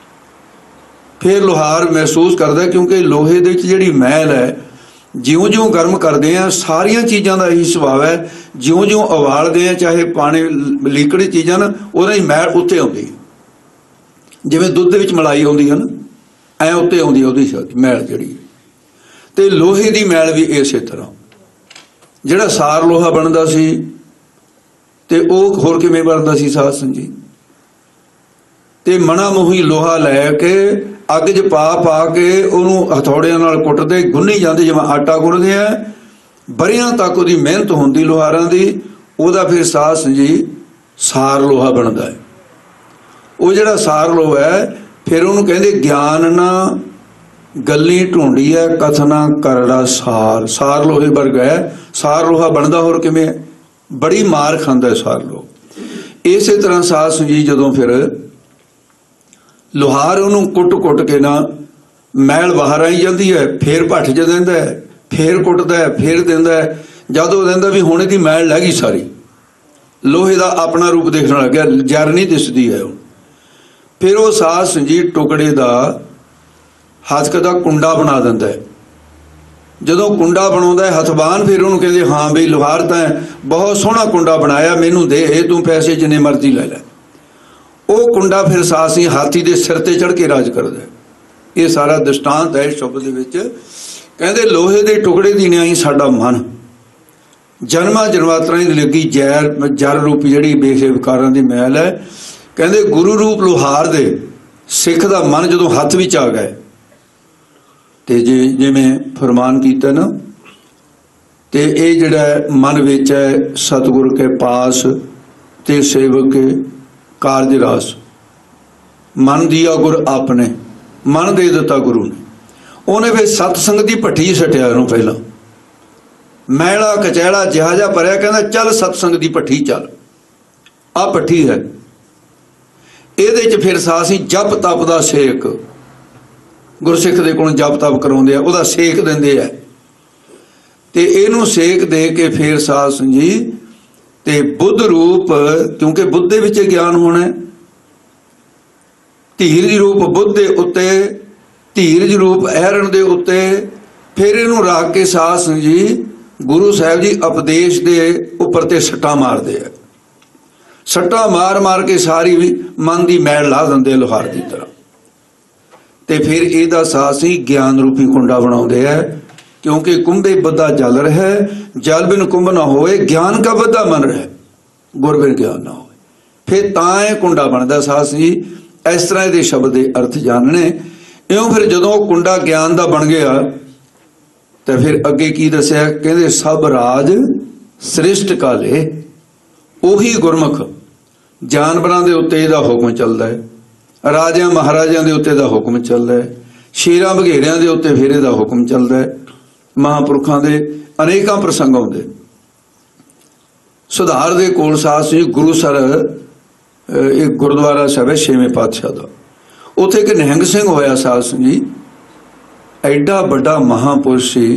ਫਿਰ ਲੋਹਾਰ ਮਹਿਸੂਸ ਕਰਦਾ, ਕਿਉਂਕਿ ਲੋਹੇ ਦੇ ਵਿੱਚ ਜਿਹੜੀ ਮੈਲ ਹੈ, ਜਿਉਂ-ਜਿਉਂ ਗਰਮ ਕਰਦੇ ਆ, ਸਾਰੀਆਂ ਚੀਜ਼ਾਂ ਦਾ ਇਹੀ ਸੁਭਾਅ ਹੈ, ਜਿਉਂ-ਜਿਉਂ ਉਬਾਲਦੇ ਆ, ਚਾਹੇ ਪਾਣੀ ਲਿਕੜੀ ਚੀਜ਼ਾਂ ਨਾ, ਉਹਦਾ ਹੀ ਮੈਲ ਉੱਤੇ ਆਉਂਦੀ ਹੈ। ਜਿਵੇਂ ਦੁੱਧ ਦੇ ਵਿੱਚ ਮਲਾਈ ਆਉਂਦੀ ਹੈ ਨਾ, ਐ ਉੱਤੇ ਆਉਂਦੀ ਉਹਦੀ ਮੈਲ ਜਿਹੜੀ। ਤੇ ਲੋਹੇ ਦੀ ਮੈਲ ਵੀ ਇਸੇ ਤਰ੍ਹਾਂ। ਜਿਹੜਾ ਸਾਰ ਲੋਹਾ ਬਣਦਾ ਸੀ, ਤੇ ਉਹ ਹੋਰ ਕਿਵੇਂ ਬਣਦਾ ਸੀ ਸਾਧ ਸੰਗਤ ਜੀ? ਤੇ ਮਣਾ ਮੋਹੀ ਲੋਹਾ ਲੈ ਕੇ ਅੱਗ 'ਚ ਪਾ ਕੇ ਉਹਨੂੰ ਹਥੌੜਿਆਂ ਨਾਲ ਕੁੱਟਦੇ, ਗੁੰਨੀ ਜਾਂਦੇ ਜਿਵੇਂ ਆਟਾ ਗੁੰਨਦੇ ਆ। ਬਰਿਆਂ ਤੱਕ ਉਹਦੀ ਮਿਹਨਤ ਹੁੰਦੀ ਲੋਹਾਰਾਂ ਦੀ, ਉਹਦਾ ਫਿਰ ਸਾਧ ਸੰਗਤ ਜੀ ਸਾਰ ਲੋਹਾ ਬਣਦਾ ਹੈ। ਉਹ ਜਿਹੜਾ ਸਾਰ ਲੋਹਾ ਹੈ, ਫਿਰ ਉਹਨੂੰ ਕਹਿੰਦੇ ਗਿਆਨ ਨਾ ਗੱਲੀ ਢੂੰਡੀ ਹੈ, ਕਥਨਾ ਕਰੜਾ ਸਾਰ। ਸਾਰ ਲੋਹੇ ਵਰਗਾ ਹੈ ਸਾਰ ਲੋਹਾ ਬਣਦਾ, ਹੋਰ ਕਿਵੇਂ ਹੈ? ਬੜੀ ਮਾਰ ਖਾਂਦਾ ਸਾਰ ਲੋਹਾ। ਇਸੇ ਤਰ੍ਹਾਂ ਸਾਧ ਸੰਗਤ ਜੀ ਜਦੋਂ ਫਿਰ ਲੋਹਾਰ ਉਹਨੂੰ ਕੁੱਟ ਕੇ ਨਾ ਮੈਲ ਬਾਹਰ ਆਈ ਜਾਂਦੀ ਹੈ, ਫੇਰ ਭੱਠ 'ਚ ਦਿੰਦਾ ਹੈ, ਫੇਰ ਕੁੱਟਦਾ ਹੈ, ਫੇਰ ਦਿੰਦਾ ਹੈ। ਜਦੋਂ ਦਿੰਦਾ ਵੀ ਹੁਣ ਇਹਦੀ ਮੈਲ ਲੈ ਗਈ ਸਾਰੀ, ਲੋਹੇ ਦਾ ਆਪਣਾ ਰੂਪ ਦੇਖਣ ਲੱਗ ਗਿਆ, ਜਰ ਨਹੀਂ ਦਿਸਦੀ ਹੈ ਉਹ। ਫਿਰ ਉਹ ਸਾਧ ਸੰਗਤ ਜੀ ਟੁਕੜੇ ਦਾ ਹੱਥ ਦਾ ਕੁੰਡਾ ਬਣਾ ਦਿੰਦਾ ਹੈ। ਜਦੋਂ ਕੁੰਡਾ ਬਣਾਉਂਦਾ ਹੈ ਹਥਬਾਨ, ਫਿਰ ਉਹਨੂੰ ਕਹਿੰਦੇ ਹਾਂ ਬਈ ਲੋਹਾਰ ਤਾਂ ਬਹੁਤ ਸੋਹਣਾ ਕੁੰਡਾ ਬਣਾਇਆ, ਮੈਨੂੰ ਦੇ, ਤੂੰ ਪੈਸੇ ਜਿੰਨੇ ਮਰਜ਼ੀ ਲੈ ਲੈ। ਉਹ ਕੁੰਡਾ ਫਿਰ ਸਾਧ ਸੰਗਤ ਹਾਥੀ ਦੇ ਸਿਰ ਤੇ ਚੜ੍ਹ ਕੇ ਰਾਜ ਕਰਦਾ। ਇਹ ਸਾਰਾ ਦ੍ਰਿਸ਼ਟਾਂਤ ਹੈ ਸ਼ਬਦ ਦੇ ਵਿੱਚ। ਕਹਿੰਦੇ ਲੋਹੇ ਦੇ ਟੁਕੜੇ ਦੀ ਨਿਆਈ ਸਾਡਾ ਮਨ, ਜਨਮਾਂ ਜਨਮਾਂਤਰਾਂ ਦੀ ਲੱਗੀ ਜਰ ਰੂਪੀ ਜਿਹੜੀ ਬੇਖੇਵਕਾਰਾਂ ਦੀ ਮੈਲ ਹੈ। ਕਹਿੰਦੇ ਗੁਰੂ ਰੂਪ ਲੋਹਾਰ ਦੇ ਸਿੱਖ ਦਾ ਮਨ ਜਦੋਂ ਹੱਥ ਵਿੱਚ ਆ ਗਏ, ਤੇ ਜਿਵੇਂ ਫਰਮਾਨ ਕੀਤਾ ਨਾ, ਤੇ ਇਹ ਜਿਹੜਾ ਮਨ ਵਿੱਚ ਹੈ, ਸਤਿਗੁਰ ਕੇ ਪਾਸ ਤੇ ਸੇਵਕ ਕੇ ਕਾਰਜ ਰਾਸ। ਮਨ ਦੀਆ ਗੁਰ ਆਪਨੇ, ਮਨ ਦੇ ਦਿੱਤਾ ਗੁਰੂ ਨੇ। ਉਹਨੇ ਫਿਰ ਸਤ ਸੰਗਤ ਦੀ ਭੱਠੀ ਸੱਟਿਆ ਉਹਨੂੰ। ਪਹਿਲਾਂ ਮੈਲਾ ਕਚੈਲਾ ਜਿਹਾ ਜਿਹਾ ਭਰਿਆ, ਕਹਿੰਦਾ ਚੱਲ ਸਤ ਸੰਗਤ ਦੀ ਭੱਠੀ ਚੱਲ, ਆ ਭੱਠੀ ਹੈ। ਇਹਦੇ 'ਚ ਫਿਰ ਸਾਸੀ ਜਪ ਤਪ ਦਾ ਸੇਕ, ਗੁਰਸਿੱਖ ਦੇ ਕੋਲ ਜਪ ਤਪ ਕਰਾਉਂਦੇ ਆ, ਉਹਦਾ ਸੇਕ ਦਿੰਦੇ ਆ। ਤੇ ਇਹਨੂੰ ਸੇਕ ਦੇ ਕੇ ਫਿਰ ਸਾਧ ਸੰਗਤ ਜੀ ਤੇ ਬੁੱਧ ਰੂਪ, ਕਿਉਂਕਿ ਬੁੱਧ ਦੇ ਵਿੱਚ ਗਿਆਨ ਹੋਣਾ, ਧੀਰਜ ਰੂਪ ਬੁੱਧ ਦੇ ਉੱਤੇ, ਧੀਰਜ ਰੂਪ ਐਰਨ ਦੇ ਉੱਤੇ, ਫਿਰ ਇਹਨੂੰ ਰੱਖ ਕੇ ਸਾਧ ਸੰਗਤ ਜੀ ਗੁਰੂ ਸਾਹਿਬ ਜੀ ਉਪਦੇਸ਼ ਦੇ ਉੱਪਰ ਤੇ ਸੱਟਾਂ ਮਾਰਦੇ ਆ। ਸੱਟਾਂ ਮਾਰ ਕੇ ਸਾਰੀ ਵੀ ਮਨ ਦੀ ਮੈਲ ਲਾ ਦਿੰਦੇ ਲੋਹਾਰ ਦੀ ਤਰ੍ਹਾਂ। ਤੇ ਫਿਰ ਇਹਦਾ ਸਾਧ ਸੰਗਤ ਗਿਆਨ ਰੂਪੀ ਕੁੰਡਾ ਬਣਾਉਂਦੇ ਆ, ਕਿਉਂਕਿ ਕੁੰਭੇ ਬੱਧਾ ਜਲ ਰਿਹਾ, ਜਲ ਬਿਨ ਕੁੰਭ ਨਾ ਹੋਏ, ਗਿਆਨ ਕਾ ਬੱਧਾ ਮਨ ਰਿਹਾ, ਗੁਰ ਬਿਨ ਗਿਆਨ ਨਾ ਹੋਏ। ਫਿਰ ਤਾਂ ਇਹ ਕੁੰਡਾ ਬਣਦਾ ਸਾਧ ਸੰਗਤ ਜੀ। ਇਸ ਤਰ੍ਹਾਂ ਇਹਦੇ ਸ਼ਬਦ ਦੇ ਅਰਥ ਜਾਣਨੇ। ਇਉਂ ਫਿਰ ਜਦੋਂ ਕੁੰਡਾ ਗਿਆਨ ਦਾ ਬਣ ਗਿਆ, ਤੇ ਫਿਰ ਅੱਗੇ ਕੀ ਦੱਸਿਆ? ਕਹਿੰਦੇ ਸਭ ਰਾਜ ਸ੍ਰਿਸ਼ਟ ਕਾਲੇ, ਉਹੀ ਗੁਰਮੁਖ ਜਾਨਵਰਾਂ ਦੇ ਉੱਤੇ ਇਹਦਾ ਹੁਕਮ ਚੱਲਦਾ ਹੈ, ਰਾਜਿਆਂ ਮਹਾਰਾਜਿਆਂ ਦੇ ਉੱਤੇ ਦਾ ਹੁਕਮ ਚੱਲਦਾ ਹੈ, ਸ਼ੇਰਾਂ ਬਘੇਰਿਆਂ ਦੇ ਉੱਤੇ ਫਿਰ ਇਹਦਾ ਹੁਕਮ ਚੱਲਦਾ ਹੈ। ਮਹਾਂਪੁਰਖਾਂ ਦੇ ਅਨੇਕਾਂ ਪ੍ਰਸੰਗ ਆਉਂਦੇ। ਸੁਧਾਰ ਦੇ ਕੋਲ ਸਾਧ ਸੰਗਤ ਗੁਰੂਸਰ, ਇਹ ਗੁਰਦੁਆਰਾ ਸਾਹਿਬ ਹੈ 6ਵੇਂ ਪਾਤਸ਼ਾਹ ਦਾ, ਉੱਥੇ ਇੱਕ ਨਿਹੰਗ ਸਿੰਘ ਹੋਇਆ ਸਾਧ ਸੰਗਤ ਜੀ। ਐਡਾ ਵੱਡਾ ਮਹਾਂਪੁਰਸ਼ ਸੀ,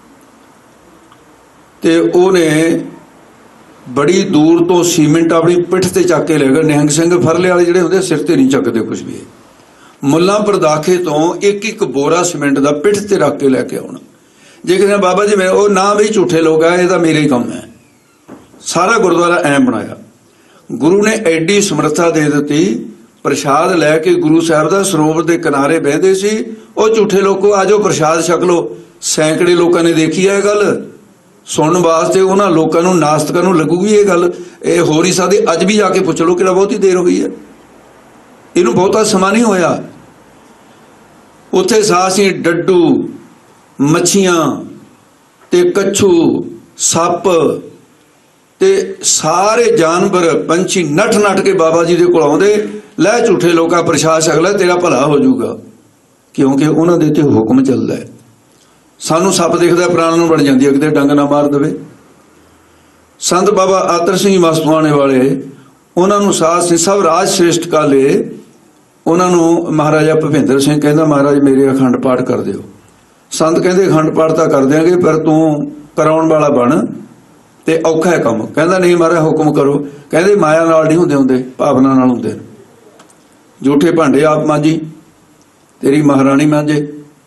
ਤੇ ਉਹਨੇ ਬੜੀ ਦੂਰ ਤੋਂ ਸੀਮੈਂਟ ਆਪਣੀ ਪਿੱਠ ਤੇ ਚੱਕ ਕੇ ਲੈ ਗਿਆ। ਨਿਹੰਗ ਸਿੰਘ ਫਰਲੇ ਵਾਲੇ ਜਿਹੜੇ ਹੁੰਦੇ ਸਿਰ ਤੇ ਨਹੀਂ ਚੱਕਦੇ ਕੁਝ ਵੀ। ਮੁੱਲਾਂ ਪਰਦਾਖੇ ਤੋਂ ਇੱਕ ਬੋਰਾ ਸੀਮੈਂਟ ਦਾ ਪਿੱਠ ਤੇ ਰੱਖ ਕੇ ਲੈ ਕੇ ਆਉਣਾ। ਜੇ ਕਹਿੰਦੇ ਬਾਬਾ ਜੀ ਮੈਂ ਉਹ ਨਾ ਵੀ ਝੂਠੇ ਲੋਕ ਆ, ਇਹ ਤਾਂ ਮੇਰੇ ਹੀ ਕੰਮ ਹੈ। ਸਾਰਾ ਗੁਰਦੁਆਰਾ ਐਂ ਬਣਾਇਆ। ਗੁਰੂ ਨੇ ਐਡੀ ਸਮਰੱਥਾ ਦੇ ਦਿੱਤੀ। ਪ੍ਰਸ਼ਾਦ ਲੈ ਕੇ ਗੁਰੂ ਸਾਹਿਬ ਦਾ ਸਰੋਵਰ ਦੇ ਕਿਨਾਰੇ ਬਹਿੰਦੇ ਸੀ। ਉਹ ਝੂਠੇ ਲੋਕੋ ਆ ਜਾਓ ਪ੍ਰਸ਼ਾਦ ਛਕ ਲਓ। ਸੈਂਕੜੇ ਲੋਕਾਂ ਨੇ ਦੇਖੀ ਹੈ ਇਹ ਗੱਲ। ਸੁਣਨ ਵਾਸਤੇ ਉਹਨਾਂ ਲੋਕਾਂ ਨੂੰ, ਨਾਸਤਕਾਂ ਨੂੰ ਲੱਗੂਗੀ ਇਹ ਗੱਲ ਇਹ ਹੋ ਨਹੀਂ ਸਕਦੀ। ਅੱਜ ਵੀ ਜਾ ਕੇ ਪੁੱਛ ਲਓ ਕਿਹੜਾ ਬਹੁਤੀ ਦੇਰ ਹੋਈ ਹੈ, ਇਹਨੂੰ ਬਹੁਤਾ ਸਮਾਂ ਨਹੀਂ ਹੋਇਆ। ਉੱਥੇ ਸਾਸੀ ਡੱਡੂ, ਮੱਛੀਆਂ ਤੇ ਕੱਛੂ, ਸੱਪ ਤੇ ਸਾਰੇ ਜਾਨਵਰ ਪੰਛੀ ਨੱਠ ਕੇ ਬਾਬਾ ਜੀ ਦੇ ਕੋਲ ਆਉਂਦੇ। ਲੈ ਝੂਠੇ ਲੋਕਾਂ ਪ੍ਰਸ਼ਾਦ ਛਕ ਲੈ, ਤੇਰਾ ਭਲਾ ਹੋ ਜਾਊਗਾ, ਕਿਉਂਕਿ ਉਹਨਾਂ ਦੇ ਤੇ ਹੁਕਮ ਚੱਲਦਾ ਹੈ। ਸਾਨੂੰ ਸੱਪ ਦਿਖਦਾ ਪ੍ਰਾਣ ਨੂੰ ਬਣ ਜਾਂਦੀ ਹੈ, ਕਿਤੇ ਡੰਗ ਨਾ ਮਾਰ ਦੇਵੇ। ਸੰਤ ਬਾਬਾ ਆਤਰ ਸਿੰਘ ਮਸਤੂਆਣੇ ਵਾਲੇ, ਉਹਨਾਂ ਨੂੰ ਸਾਧ ਸਿੰਘ ਸਭ ਰਾਜ ਸ੍ਰੇਸ਼ਟ ਕਾਲੇ, ਉਹਨਾਂ ਨੂੰ ਮਹਾਰਾਜਾ ਭੁਪਿੰਦਰ ਸਿੰਘ ਕਹਿੰਦਾ ਮਹਾਰਾਜ ਮੇਰੇ ਅਖੰਡ ਪਾਠ ਕਰ ਦਿਓ। ਸੰਤ ਕਹਿੰਦੇ ਅਖੰਡ ਪਾਠ ਤਾਂ ਕਰ ਦਿਆਂਗੇ, ਪਰ ਤੂੰ ਕਰਾਉਣ ਵਾਲਾ ਬਣ ਤੇ ਔਖਾ ਹੈ ਕੰਮ। ਕਹਿੰਦਾ ਨਹੀਂ ਮਹਾਰਾਜ ਹੁਕਮ ਕਰੋ। ਕਹਿੰਦੇ ਮਾਇਆ ਨਾਲ ਨਹੀਂ ਹੁੰਦੇ, ਭਾਵਨਾ ਨਾਲ ਹੁੰਦੇ ਨੇ। ਝੂਠੇ ਭਾਂਡੇ ਆਪ ਮਾਂਜੀ, ਤੇਰੀ ਮਹਾਰਾਣੀ ਮਾਂਜੇ।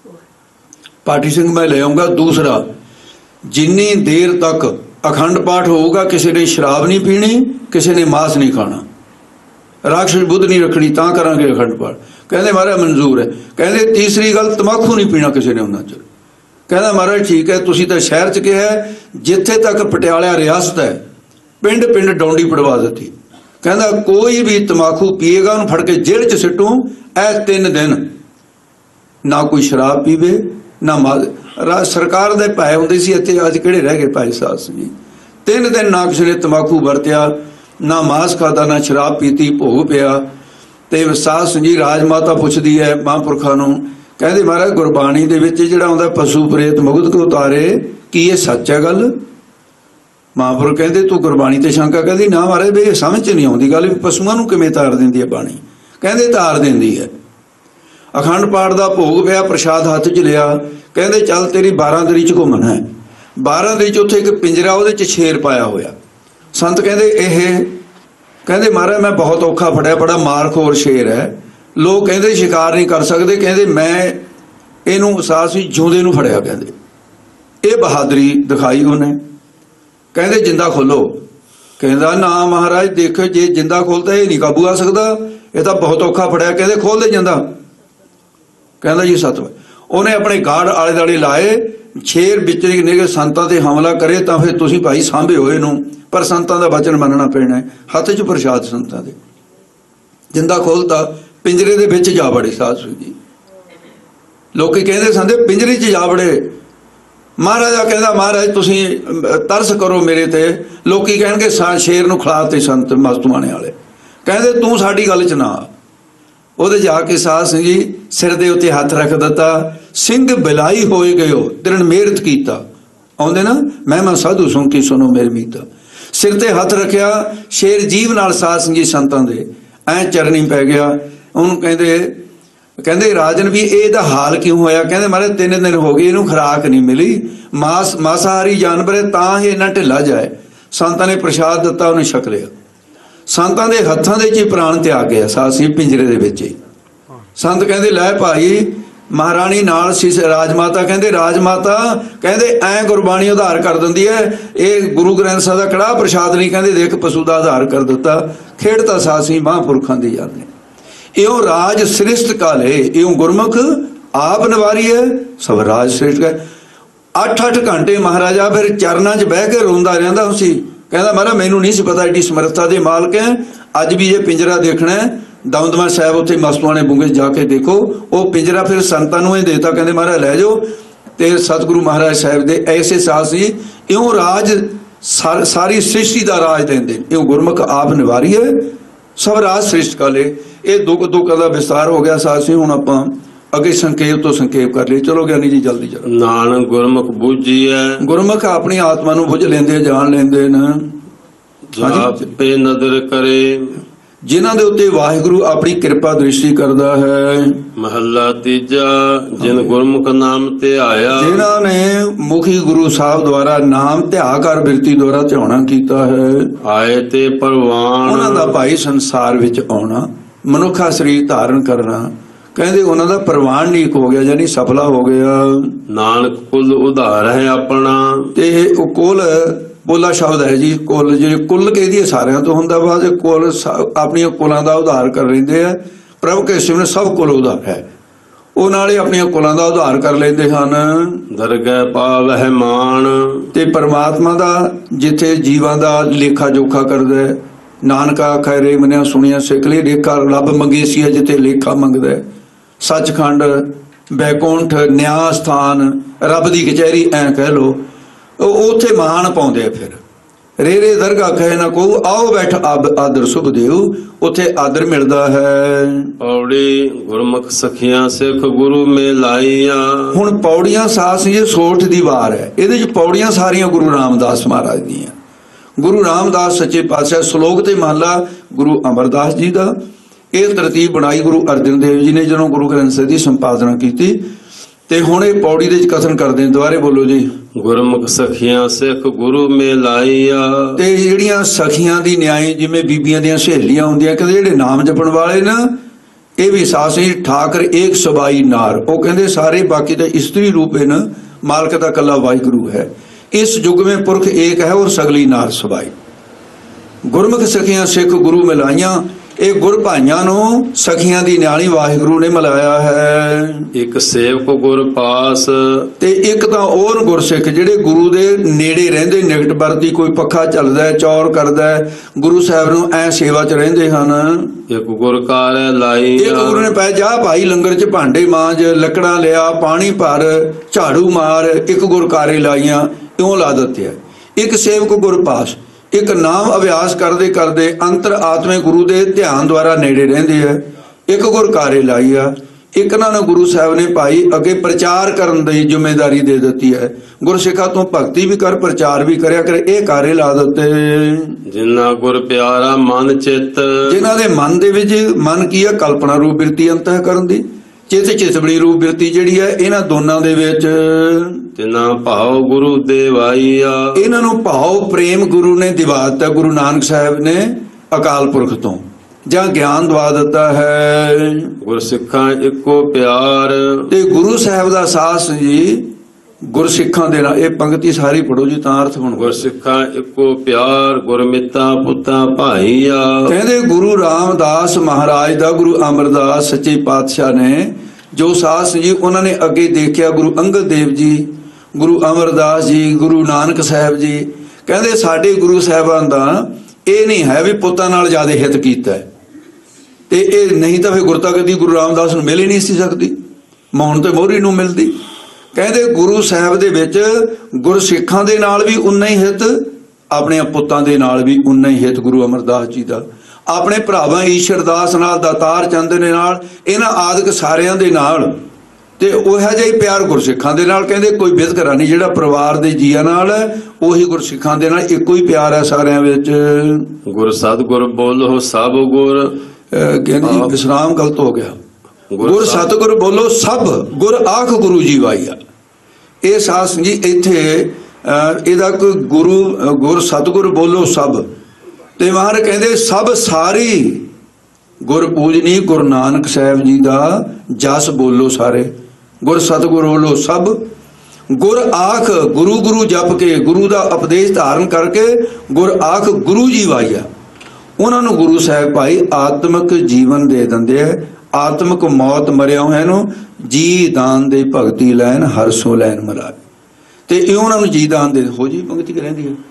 ਪਾਠੀ ਸਿੰਘ ਮੈਂ ਲੈ ਆਊਂਗਾ। ਦੂਸਰਾ, ਜਿੰਨੀ ਦੇਰ ਤੱਕ ਅਖੰਡ ਪਾਠ ਹੋਊਗਾ ਕਿਸੇ ਨੇ ਸ਼ਰਾਬ ਨਹੀਂ ਪੀਣੀ, ਕਿਸੇ ਨੇ ਮਾਸ ਨਹੀਂ ਖਾਣਾ, ਰਾਖਸ਼ ਬੁੱਧ ਨਹੀਂ ਰੱਖਣੀ, ਤਾਂ ਕਰਾਂਗੇ ਅਖੰਡ ਪਾਠ। ਕਹਿੰਦੇ ਮਹਾਰਾਜ ਮਨਜ਼ੂਰ ਹੈ। ਕਹਿੰਦੇ ਤੀਸਰੀ ਗੱਲ, ਤਮਾਕੂ ਨਹੀਂ ਪੀਣਾ ਕਿਸੇ ਨੇ ਉਹਨਾਂ 'ਚ। ਕਹਿੰਦਾ ਮਹਾਰਾਜ ਠੀਕ ਹੈ, ਤੁਸੀਂ ਤਾਂ ਸ਼ਹਿਰ 'ਚ ਕਿਹਾ, ਜਿੱਥੇ ਤੱਕ ਪਟਿਆਲਾ ਰਿਆਸਤ ਹੈ ਪਿੰਡ ਪਿੰਡ ਡੌਂਡੀ ਪੜਵਾ ਦਿੱਤੀ। ਕਹਿੰਦਾ ਕੋਈ ਵੀ ਤਮਾਕੂ ਪੀਏਗਾ ਉਹਨੂੰ ਫੜ ਕੇ ਜੇਲ੍ਹ 'ਚ ਸਿੱਟੂ। ਇਹ 3 ਦਿਨ ਨਾ ਕੋਈ ਸ਼ਰਾਬ ਪੀਵੇ ਨਾ ਸਰਕਾਰ ਦੇ ਭਾਏ ਹੁੰਦੇ ਸੀ ਇੱਥੇ, ਅੱਜ ਕਿਹੜੇ ਰਹਿ ਗਏ ਭਾਈ ਸਾਹਿਬ ਜੀ। 3 ਦਿਨ ਨਾ ਕਿਸੇ ਨੇ ਤਮਾਕੂ ਵਰਤਿਆ, ਨਾ ਮਾਸ ਖਾਦਾ, ਨਾ ਸ਼ਰਾਬ ਪੀਤੀ, ਭੋਗ ਪਿਆ। ਤੇ ਸਾਧ ਸਿੰਘ ਜੀ ਰਾਜ ਮਾਤਾ ਪੁੱਛਦੀ ਹੈ ਮਹਾਂਪੁਰਖਾਂ ਨੂੰ, ਕਹਿੰਦੇ ਮਹਾਰਾਜ ਗੁਰਬਾਣੀ ਦੇ ਵਿੱਚ ਜਿਹੜਾ ਆਉਂਦਾ ਪਸ਼ੂ ਪ੍ਰੇਤ ਮੁਗਧ ਕੋ ਉਤਾਰੇ, ਕੀ ਇਹ ਸੱਚ ਹੈ ਗੱਲ? ਮਹਾਂਪੁਰਖ ਕਹਿੰਦੇ ਤੂੰ ਗੁਰਬਾਣੀ ਤੇ ਸ਼ੰਕਾ? ਕਹਿੰਦੀ ਨਾ ਮਹਾਰਾਜ ਵੀ ਇਹ ਸਮਝ 'ਚ ਨਹੀਂ ਆਉਂਦੀ ਗੱਲ, ਪਸ਼ੂਆਂ ਨੂੰ ਕਿਵੇਂ ਤਾਰ ਦਿੰਦੀ ਹੈ ਬਾਣੀ? ਕਹਿੰਦੇ ਤਾਰ ਦਿੰਦੀ ਹੈ। ਅਖੰਡ ਪਾਠ ਦਾ ਭੋਗ ਪਿਆ, ਪ੍ਰਸ਼ਾਦ ਹੱਥ 'ਚ ਲਿਆ। ਕਹਿੰਦੇ ਚੱਲ ਤੇਰੀ 12 ਦਰੀ 'ਚ ਘੁੰਮਣਾ ਹੈ। 12 ਦਰੀ 'ਚ ਉੱਥੇ ਇੱਕ ਪਿੰਜਰਾ, ਉਹਦੇ 'ਚ ਸ਼ੇਰ ਪਾਇਆ ਹੋਇਆ। ਸੰਤ ਕਹਿੰਦੇ ਇਹ, ਕਹਿੰਦੇ ਮਹਾਰਾਜ ਮੈਂ ਬਹੁਤ ਔਖਾ ਫੜਿਆ, ਬੜਾ ਮਾਰਖੋਰ ਸ਼ੇਰ ਹੈ, ਲੋਕ ਕਹਿੰਦੇ ਸ਼ਿਕਾਰ ਨਹੀਂ ਕਰ ਸਕਦੇ। ਕਹਿੰਦੇ ਮੈਂ ਇਹਨੂੰ ਸਾਹਸ ਵੀ ਜਿਉਂਦੇ ਨੂੰ ਫੜਿਆ। ਕਹਿੰਦੇ ਇਹ ਬਹਾਦਰੀ ਦਿਖਾਈ ਉਹਨੇ। ਕਹਿੰਦੇ ਜਿੰਦਾ ਖੋਲੋ। ਕਹਿੰਦਾ ਨਾ ਮਹਾਰਾਜ ਦੇਖੋ, ਜੇ ਜਿੰਦਾ ਖੋਲਦਾ ਇਹ ਨਹੀਂ ਕਾਬੂ ਆ ਸਕਦਾ, ਇਹ ਤਾਂ ਬਹੁਤ ਔਖਾ ਫੜਿਆ। ਕਹਿੰਦੇ ਖੋਲਦੇ ਜਿੰਦਾ। ਕਹਿੰਦਾ ਜੀ ਸਤਿ। ਉਹਨੇ ਆਪਣੇ ਗਾਰਡ ਆਲੇ ਦੁਆਲੇ ਲਾਏ, ਸ਼ੇਰ ਵਿੱਚ ਨਿਕਲ ਸੰਤਾਂ ਤੇ ਹਮਲਾ ਕਰੇ ਤਾਂ ਫਿਰ ਤੁਸੀਂ ਭਾਈ ਸਾਂਭੇ ਹੋਏ ਨੂੰ, ਪਰ ਸੰਤਾਂ ਦਾ ਵਚਨ ਮੰਨਣਾ ਪੈਣਾ ਹੈ। ਹੱਥ 'ਚ ਪ੍ਰਸ਼ਾਦ ਸੰਤਾਂ ਦੇ। ਜਿੰਦਾ ਖੋਲਤਾ, ਪਿੰਜਰੇ ਦੇ ਵਿੱਚ ਜਾ ਵੜੇ ਸਾਧ ਸੰਗਤ ਜੀ। ਲੋਕੀ ਕਹਿੰਦੇ ਸੰਦੇ ਪਿੰਜਰੇ 'ਚ ਜਾ ਵੜੇ। ਮਹਾਰਾਜਾ ਕਹਿੰਦਾ ਮਹਾਰਾਜ ਤੁਸੀਂ ਤਰਸ ਕਰੋ ਮੇਰੇ ਤੇ। ਲੋਕੀ ਕਹਿਣਗੇ ਸ਼ੇਰ ਨੂੰ ਖਿਲਾ ਤੇ ਸੰਤ ਮਸਤੂਆਣੇ ਵਾਲੇ। ਕਹਿੰਦੇ ਤੂੰ ਸਾਡੀ ਗੱਲ 'ਚ ਨਾ। ਉਹਦੇ ਜਾ ਕੇ ਸਾਧ ਸਿੰਘ ਜੀ ਸਿਰ ਦੇ ਉੱਤੇ ਹੱਥ ਰੱਖ ਦਿੱਤਾ। ਸਿੰਘ ਬਿਲਾਈ ਹੋਏ ਗਇਓ ਤਿਰਣ ਮਿਹਰਤ ਕੀਤਾ। ਆਉਂਦੇ ਨਾ ਮੈਂ ਸਾਧੂ ਸੁਣ ਕੇ ਸੁਣੋ ਮੇਰੇ ਮੀਤਾ। ਸਿਰ ਤੇ ਹੱਥ ਰੱਖਿਆ, ਸ਼ੇਰ ਜੀਵ ਨਾਲ ਸਾਧ ਸਿੰਘ ਜੀ ਸੰਤਾਂ ਦੇ ਐ ਚਰਨੀ ਪੈ ਗਿਆ। ਉਹਨੂੰ ਕਹਿੰਦੇ ਰਾਜਨ ਵੀ ਇਹਦਾ ਹਾਲ ਕਿਉਂ ਹੋਇਆ? ਕਹਿੰਦੇ ਮਹਾਰਾਜ 3 ਦਿਨ ਹੋ ਗਏ, ਇਹਨੂੰ ਖੁਰਾਕ ਨਹੀਂ ਮਿਲੀ, ਮਾਸਾਹਾਰੀ ਜਾਨਵਰ ਹੈ, ਤਾਂ ਇਹ ਇੰਨਾ ਢਿੱਲਾ ਜਾਏ। ਸੰਤਾਂ ਨੇ ਪ੍ਰਸ਼ਾਦ ਦਿੱਤਾ, ਉਹਨੇ ਛਕ ਲਿਆ। ਸੰਤਾਂ ਦੇ ਹੱਥਾਂ ਦੇ 'ਚ ਹੀ ਪ੍ਰਾਣ ਤਿਆਗ ਗਿਆ ਸਾਧ ਸਿੰਘ ਪਿੰਜਰੇ ਦੇ ਵਿੱਚ ਹੀ। ਸੰਤ ਕਹਿੰਦੇ ਲੈ ਭਾਈ, ਮਹਾਰਾਣੀ ਨਾਲ ਸੀ ਰਾਜਮਾਤਾ। ਕਹਿੰਦੇ ਰਾਜਮਾਤਾ ਕਹਿੰਦੇ ਐ ਗੁਰਬਾਣੀ ਉਧਾਰ ਕਰ ਦਿੰਦੀ ਹੈ, ਇਹ ਗੁਰੂ ਗ੍ਰੰਥ ਸਾਹਿਬ ਦਾ ਕੜਾਹ ਪ੍ਰਸ਼ਾਦ ਨਹੀਂ। ਕਹਿੰਦੇ ਦੇਖ ਪਸ਼ੂ ਦਾ ਆਧਾਰ ਕਰ ਦਿੱਤਾ। ਖੇਡਤਾ ਸਾਧ ਸਿੰਘ ਮਹਾਂਪੁਰਖਾਂ ਦੀ ਯਾਦ ਨੇ। ਇਉਂ ਰਾਜ ਸ੍ਰਿਸ਼ਟ ਕਾਲੇ, ਇਉਂ ਗੁਰਮੁਖ ਆਪ ਨਿਵਾਰੀ ਹੈ, ਸਭ ਰਾਜ ਸ੍ਰਿਸ਼ਟ ਹੈ। 8-8 ਘੰਟੇ ਮਹਾਰਾਜਾ ਫਿਰ ਚਰਨਾਂ 'ਚ ਬਹਿ ਕੇ ਰੋਂਦਾ ਰਹਿੰਦਾ ਸੀ। ਕਹਿੰਦਾ ਮਹਾਰਾਜ ਮੈਨੂੰ ਨਹੀਂ ਸੀ ਪਤਾ ਐਡੀ ਸਮਰੱਥਾ ਦੇ ਮਾਲਕ ਹੈ। ਅੱਜ ਵੀ ਇਹ ਪਿੰਜਰਾ ਦੇਖਣਾ ਹੈ, ਦਮਦਮਾ ਸਾਹਿਬ ਉੱਥੇ ਮਸਤੂਆਣੇ ਬੁੰਗੇ ਜਾ ਕੇ ਦੇਖੋ। ਉਹ ਪਿੰਜਰਾ ਫਿਰ ਸੰਤਾਂ ਨੂੰ ਇਹ ਦੇਤਾ। ਕਹਿੰਦੇ ਮਹਾਰਾਜ ਲੈ ਜਾਓ। ਤੇ ਸਤਿਗੁਰੂ ਮਹਾਰਾਜ ਸਾਹਿਬ ਦੇ ਐਸੇ ਸਾਹ ਸੀ। ਇਉਂ ਰਾਜ ਸਾਰੀ ਸ੍ਰਿਸ਼ਟੀ ਦਾ ਰਾਜ ਦਿੰਦੇ। ਇਉਂ ਗੁਰਮੁਖ ਆਪ ਨਿਵਾਰੀ ਹੈ, ਸਭ ਰਾਜ ਸ੍ਰਿਸ਼ਟ ਕਾਲੇ। ਇਹ ਦੁੱਖ ਦਾ ਵਿਸਤਾਰ ਹੋ ਗਿਆ ਸਾਧ ਸੀ। ਹੁਣ ਆਪਾਂ ਅੱਗੇ ਸੰਖੇਪ ਤੋਂ ਸੰਖੇਪ ਕਰ ਲਈ। ਚਲੋ ਗਿਆਨੀ ਜੀ ਜਲਦੀ ਚਲੋ। ਨਾਨਕ ਗੁਰਮੁਖ ਬੁੱਝੀਐ, ਗੁਰਮੁਖ ਆਪਣੀ ਆਤਮਾ ਨੂੰ ਬੁੱਝ ਲੈਂਦੇ, ਜਾਣ ਲੈਂਦੇ ਨੇ। ਆਪੇ ਨਦਰ ਕਰੇ, ਜਿਨ੍ਹਾਂ ਦੇ ਉੱਤੇ ਵਾਹਿਗੁਰੂ ਆਪਣੀ ਕਿਰਪਾ ਦ੍ਰਿਸ਼ਟੀ ਕਰਦਾ ਹੈ। ਮਹੱਲਾ ਤੀਜਾ, ਜਿਨ ਗੁਰਮੁਖ ਨਾਮ ਧਿਆਇਆ, ਜਿਨ੍ਹਾਂ ਨੇ ਮੁਖੀ ਗੁਰੂ ਸਾਹਿਬ ਦੁਆਰਾ ਨਾਮ ਧਿਆ ਕਰ ਬਿਰਤੀ ਦੁਆਰਾ ਧਿਆਉਣਾ ਕੀਤਾ ਹੈ। ਆਏ ਤੇ ਪਰਵਾਨ, ਉਹਨਾਂ ਦਾ ਭਾਈ ਸੰਸਾਰ ਵਿੱਚ ਆਉਣਾ, ਮਨੁੱਖਾ ਸਰੀਰ ਧਾਰਨ ਕਰਨਾ। ਕਹਿੰਦੇ ਉਹਨਾਂ ਦਾ ਪ੍ਰਵਾਨਿਕ ਹੋ ਗਿਆ, ਯਾਨੀ ਸਫਲਾ ਹੋ ਗਿਆ। ਨਾਨਕ ਕੁਲ ਉਧਾਰ ਹੈ ਆਪਣਾ। ਤੇ ਉਹ ਕੁਲ ਬੋਲਾ ਸ਼ਬਦ ਹੈ ਜੀ। ਕੁਲ ਜਿਹੜੇ ਕੁੱਲ ਕਹਿੰਦੀ ਸਾਰਿਆਂ ਤੋਂ ਹੁੰਦਾ ਵਾ, ਕੁਲ ਆਪਣੀਆਂ ਕੁਲਾਂ ਦਾ ਉਧਾਰ ਕਰ ਲੈਂਦੇ ਆ। ਪ੍ਰਭੂ ਕੇ ਸਿਮਰਨ ਸਭ ਕੁਲ ਉਧਾਰ ਹੈ। ਉਹ ਨਾਲੇ ਆਪਣੀਆਂ ਕੁਲਾਂ ਦਾ ਉਧਾਰ ਕਰ ਲੈਂਦੇ ਹਨ। ਦਰਗਹਿ ਪਾਵਹਿ ਮਾਨ, ਤੇ ਪਰਮਾਤਮਾ ਦਾ ਜਿੱਥੇ ਜੀਵਾਂ ਦਾ ਲੇਖਾ ਜੋਖਾ ਕਰਦਾ। ਨਾਨਕਾ ਖੈਰੇ ਮੰਨਿਆ ਸੁਣਿਆ ਸਿੱਖ ਲਈ, ਲੇਖਾ ਰੱਬ ਮੰਗੇ ਸੀ ਜਿੱਥੇ ਲੇਖਾ ਮੰਗਦਾ। ਸੱਚਖੰਡ, ਬੈਕੁੰਠ, ਨਿਆਂ ਸਥਾਨ, ਰੱਬ ਦੀ ਕਚਹਿਰੀ ਐ ਕਹਿ ਲੋ। ਉੱਥੇ ਮਾਣ ਪਾਉਂਦੇ ਆ। ਫਿਰ ਰੇਰੇ ਦਰਗਾਹ ਕਹੇ ਨਾ ਕੋ, ਆਓ ਬੈਠ ਆਦਰ ਸੁਭ ਦੇਉ, ਉੱਥੇ ਆਦਰ ਮਿਲਦਾ ਹੈ। ਪੌੜੀ ਗੁਰਮੁਖ ਸਖੀਆਂ ਸਿੱਖ ਗੁਰੂ ਮੇ ਲਾਈਆਂ। ਹੁਣ ਪੌੜੀਆਂ ਸਾਸ ਇਹ 16 ਦੀ ਵਾਰ ਹੈ। ਇਹਦੇ 'ਚ ਪੌੜੀਆਂ ਸਾਰੀਆਂ ਗੁਰੂ ਰਾਮਦਾਸ ਮਹਾਰਾਜ ਦੀਆਂ। ਗੁਰੂ ਰਾਮਦਾਸ ਸੱਚੇ ਪਾਤਸ਼ਾਹ ਸ਼ਲੋਕ ਤੇ ਮਹਲਾ ਗੁਰੂ ਅਮਰਦਾਸ ਜੀ ਦਾ। ਇਹ ਤਰਤੀਬ ਬਣਾਈ ਗੁਰੂ ਅਰਜਨ ਦੇਵ ਜੀ ਨੇ ਜਦੋਂ ਗੁਰੂ ਗ੍ਰੰਥ ਸਾਹਿਬ ਦੀ ਸੰਪਾਦਨਾ ਕੀਤੀ। ਤੇ ਹੁਣ ਇਹ ਪੌੜੀ ਦੇ 'ਚ ਕਥਨ ਕਰਦੇ ਦੁਬਾਰੇ ਬੋਲੋ ਜੀ। ਗੁਰਮੁਖ ਸਖੀਆਂ ਸਿੱਖ ਗੁਰੂ ਮਿਲਾਈਆ। ਤੇ ਜਿਹੜੀਆਂ ਸਖੀਆਂ ਦੀ ਨਿਆਈ ਜਿਵੇਂ ਬੀਬੀਆਂ ਦੀਆਂ ਸਹੇਲੀਆਂ ਹੁੰਦੀਆਂ, ਕਹਿੰਦੇ ਜਿਹੜੇ ਨਾਮ ਜਪਣ ਵਾਲੇ ਨਾ ਇਹ ਵੀ ਸਾਸੀ ਠਾਕਰ ਏਕ ਸਬਾਈ ਨਾਰ। ਉਹ ਕਹਿੰਦੇ ਸਾਰੇ ਬਾਕੀ ਤਾਂ ਇਸਤਰੀ ਰੂਪ ਹੈ ਨਾ, ਮਾਲਕ ਦਾ ਕੱਲਾ ਵਾਹਿਗੁਰੂ ਹੈ। ਇਸ ਯੁਗ में पुरख एक है और सगली नार सबाई। गुरमुख सखियां सिख गुरु मिलाइया। ਇਹ ਗੁਰ ਭਾਈਆਂ ਨੂੰ ਸਖੀਆਂ ਦੀ ਨਿਆਣੀ ਵਾਹਿਗੁਰੂ ਨੇ ਮਿਲਾਇਆ ਹੈ। ਇੱਕ ਸੇਵਕ ਗੁਰ ਪਾਸ, ਤੇ ਇੱਕ ਤਾਂ ਉਹ ਗੁਰਸਿੱਖ ਜਿਹੜੇ ਗੁਰੂ ਦੇ ਨੇੜੇ ਰਹਿੰਦੇ, ਨਿਕਟ ਵਰਤੀ, ਕੋਈ ਪੱਖਾ ਚੱਲਦਾ ਹੈ, ਚੌਰ ਕਰਦਾ ਹੈ, ਗੁਰੂ ਸਾਹਿਬ ਨੂੰ ਐ ਸੇਵਾ 'ਚ ਰਹਿੰਦੇ ਹਨ। ਇੱਕ ਗੁਰ ਕਾਰ ਲਾਈ, ਇੱਕ ਗੁਰੂ ਨੇ ਪੈ ਜਾ ਭਾਈ ਲੰਗਰ 'ਚ ਭਾਂਡੇ ਮਾਂਜ, ਲੱਕੜਾਂ ਲਿਆ, ਪਾਣੀ ਭਰ, ਝਾੜੂ ਮਾਰ, ਇੱਕ ਗੁਰ ਕਾਰੇ ਲਾਈਆਂ, ਇਉਂ ਲਾ ਦਿੱਤੇ ਹੈ। ਇੱਕ ਸੇਵਕ ਗੁਰ ਪਾਸ, ਇੱਕ ਨਾਮ ਅਭਿਆਸ ਕਰਦੇ ਕਰਦੇ ਅੰਤਰ ਆਤਮੇ ਗੁਰੂ ਦੇ ਧਿਆਨ ਦੁਆਰਾ ਨੇੜੇ ਰਹਿੰਦੇ ਹੈ। ਇੱਕ ਗੁਰ ਕਾਰੇ ਲਾਈ ਆ। ਇੱਕ ਨਾ ਗੁਰੂ ਸਾਹਿਬ ਨੇ ਭਾਈ ਅੱਗੇ ਪ੍ਰਚਾਰ ਕਰਨ ਦੀ ਜ਼ਿੰਮੇਵਾਰੀ ਦੇ ਦਿੱਤੀ ਹੈ। ਗੁਰਸਿੱਖਾਂ ਤੋਂ ਭਗਤੀ ਵੀ ਕਰ, ਪ੍ਰਚਾਰ ਵੀ ਕਰਿਆ ਕਰ, ਇਹ ਕਾਰੇ ਲਾ ਦਿੱਤੇ। ਜਿਨ੍ਹਾਂ ਗੁਰ ਪਿਆਰਾ ਮਨ ਚਿੱਤ, ਜਿਨ੍ਹਾਂ ਦੇ ਮਨ ਦੇ ਵਿੱਚ ਮਨ ਕੀ ਹੈ, ਕਲਪਨਾ ਰੂਪ ਬਿਰਤੀ ਅੰਤਹ ਕਰਨ ਦੀ, ਚਿੱਤ ਚਿਤਵੜੀ ਰੂਪ ਬਿਰਤੀ ਜਿਹੜੀ ਹੈ, ਇਹਨਾਂ ਦੋਨਾਂ ਦੇ ਵਿੱਚ ਤਿਨਾ ਭਾਵ ਗੁਰੂ ਦੇਵਾਈਆ। ਇਹਨਾਂ ਨੂੰ ਭਾਵ ਪ੍ਰੇਮ ਗੁਰੂ ਨੇ ਦਿਵਾ ਦਿੱਤਾ। ਗੁਰੂ ਨਾਨਕ ਸਾਹਿਬ ਨੇ ਅਕਾਲ ਪੁਰਖ ਤੋਂ ਜਾਂ ਗਿਆਨ ਦਵਾ ਦਿੱਤਾ ਹੈ। ਗੁਰਸਿੱਖਾਂ ਇੱਕੋ ਪਿਆਰ, ਤੇ ਗੁਰੂ ਸਾਹਿਬ ਦਾ ਸਾਸ ਜੀ ਗੁਰਸਿੱਖਾਂ ਦੇ ਨਾਲ। ਇਹ ਪੰਕਤੀ ਸਾਰੀ ਪੜੋ ਜੀ ਤਾਂ ਅਰਥ ਬਣੂ। ਗੁਰਸਿੱਖਾਂ ਇੱਕੋ ਪਿਆਰ, ਗੁਰਮਿਤਾ ਪੁੱਤਾਂ ਭਾਈਆ। ਕਹਿੰਦੇ ਗੁਰੂ ਰਾਮਦਾਸ ਮਹਾਰਾਜ ਦਾ, ਗੁਰੂ ਅਮਰਦਾਸ ਸੱਚੇ ਪਾਤਸ਼ਾਹ ਨੇ ਜੋ ਸਾਸ ਜੀ ਉਹਨਾਂ ਨੇ ਅੱਗੇ ਦੇਖਿਆ, ਗੁਰੂ ਅੰਗਦ ਦੇਵ ਜੀ, ਗੁਰੂ ਅਮਰਦਾਸ ਜੀ, ਗੁਰੂ ਨਾਨਕ ਸਾਹਿਬ ਜੀ, ਕਹਿੰਦੇ ਸਾਡੇ ਗੁਰੂ ਸਾਹਿਬਾਨ ਦਾ ਇਹ ਨਹੀਂ ਹੈ ਵੀ ਪੁੱਤਾਂ ਨਾਲ ਜ਼ਿਆਦਾ ਹਿੱਤ ਕੀਤਾ ਹੈ। ਤੇ ਇਹ ਨਹੀਂ ਤਾਂ ਫਿਰ ਗੁਰਤਾ ਗੱਦੀ ਗੁਰੂ ਰਾਮਦਾਸ ਨੂੰ ਮਿਲ ਹੀ ਨਹੀਂ ਸੀ ਸਕਦੀ, ਮੌਣ ਤੇ ਮੋਹਰੀ ਨੂੰ ਮਿਲਦੀ। ਕਹਿੰਦੇ ਗੁਰੂ ਸਾਹਿਬ ਦੇ ਵਿੱਚ ਗੁਰਸਿੱਖਾਂ ਦੇ ਨਾਲ ਵੀ ਉਨਾ ਹੀ ਹਿੱਤ, ਆਪਣੇ ਪੁੱਤਾਂ ਦੇ ਨਾਲ ਵੀ ਉਨਾ ਹੀ ਹਿੱਤ ਗੁਰੂ ਅਮਰਦਾਸ ਜੀ ਦਾ, ਆਪਣੇ ਭਰਾਵਾਂ ਈਸ਼ਰਦਾਸ ਨਾਲ, ਦਾਤਾਰ ਚੰਦ ਦੇ ਨਾਲ, ਇਹਨਾਂ ਆਦਿਕ ਸਾਰਿਆਂ ਦੇ ਨਾਲ। ਤੇ ਉਹ ਜਿਹਾ ਹੀ ਪਿਆਰ ਗੁਰਸਿੱਖਾਂ ਦੇ ਨਾਲ। ਕਹਿੰਦੇ ਕੋਈ ਵਿਤਕਰਾ ਨਹੀਂ, ਜਿਹੜਾ ਪਰਿਵਾਰ ਦੇ ਜੀਆਂ ਨਾਲ ਹੈ ਉਹੀ ਗੁਰਸਿੱਖਾਂ ਦੇ ਨਾਲ ਇੱਕੋ ਹੀ ਪਿਆਰ ਹੈ ਸਾਰਿਆਂ ਵਿੱਚ। ਗੁਰ ਸਤਿਗੁਰ ਬੋਲੋ ਸਭ ਗੁਰ, ਕਹਿੰਦੇ ਵਿਸਰਾਮ ਗਲਤ ਹੋ ਗਿਆ। ਗੁਰ ਸਤਿਗੁਰ ਬੋਲੋ ਸਭ ਗੁਰ ਆਖ ਗੁਰੂ ਜੀ ਵਾਈਆ। ਇਹ ਸਾਸ ਜੀ ਇੱਥੇ ਇਹਦਾ ਕੋਈ ਗੁਰ ਸਤਿਗੁਰ ਬੋਲੋ ਸਭ, ਤੇ ਮਹਾਰਾਜ ਕਹਿੰਦੇ ਸਭ ਸਾਰੀ ਗੁਰ ਪੂਜਨੀ ਗੁਰੂ ਨਾਨਕ ਸਾਹਿਬ ਜੀ ਦਾ ਜਸ ਬੋਲੋ ਸਾਰੇ। ਗੁਰ ਸਤਿਗੁਰ ਬੋਲੋ ਸਭ, ਗੁਰ ਆਖ ਗੁਰੂ ਗੁਰੂ ਜਪ ਕੇ, ਗੁਰੂ ਦਾ ਉਪਦੇਸ਼ ਧਾਰਨ ਕਰਕੇ ਗੁਰ ਆਖ ਗੁਰੂ ਜੀ ਵਾਈਆ। ਉਹਨਾਂ ਨੂੰ ਗੁਰੂ ਸਾਹਿਬ ਭਾਈ ਆਤਮਿਕ ਜੀਵਨ ਦੇ ਦਿੰਦੇ ਆ। ਆਤਮਿਕ ਮੌਤ ਮਰਿਆ ਹੋਇਆ ਨੂੰ ਜੀ ਦਾਨ ਦੇ ਭਗਤੀ ਲੈਣ, ਹਰ ਸੋ ਲੈਣ ਮਰਾਏ। ਤੇ ਇਹ ਉਹਨਾਂ ਨੂੰ ਜੀ ਦਾਨ ਦੇ ਹੋ ਜੀ। ਪੰਕਤੀ ਰਹਿੰਦੀ ਹੈ,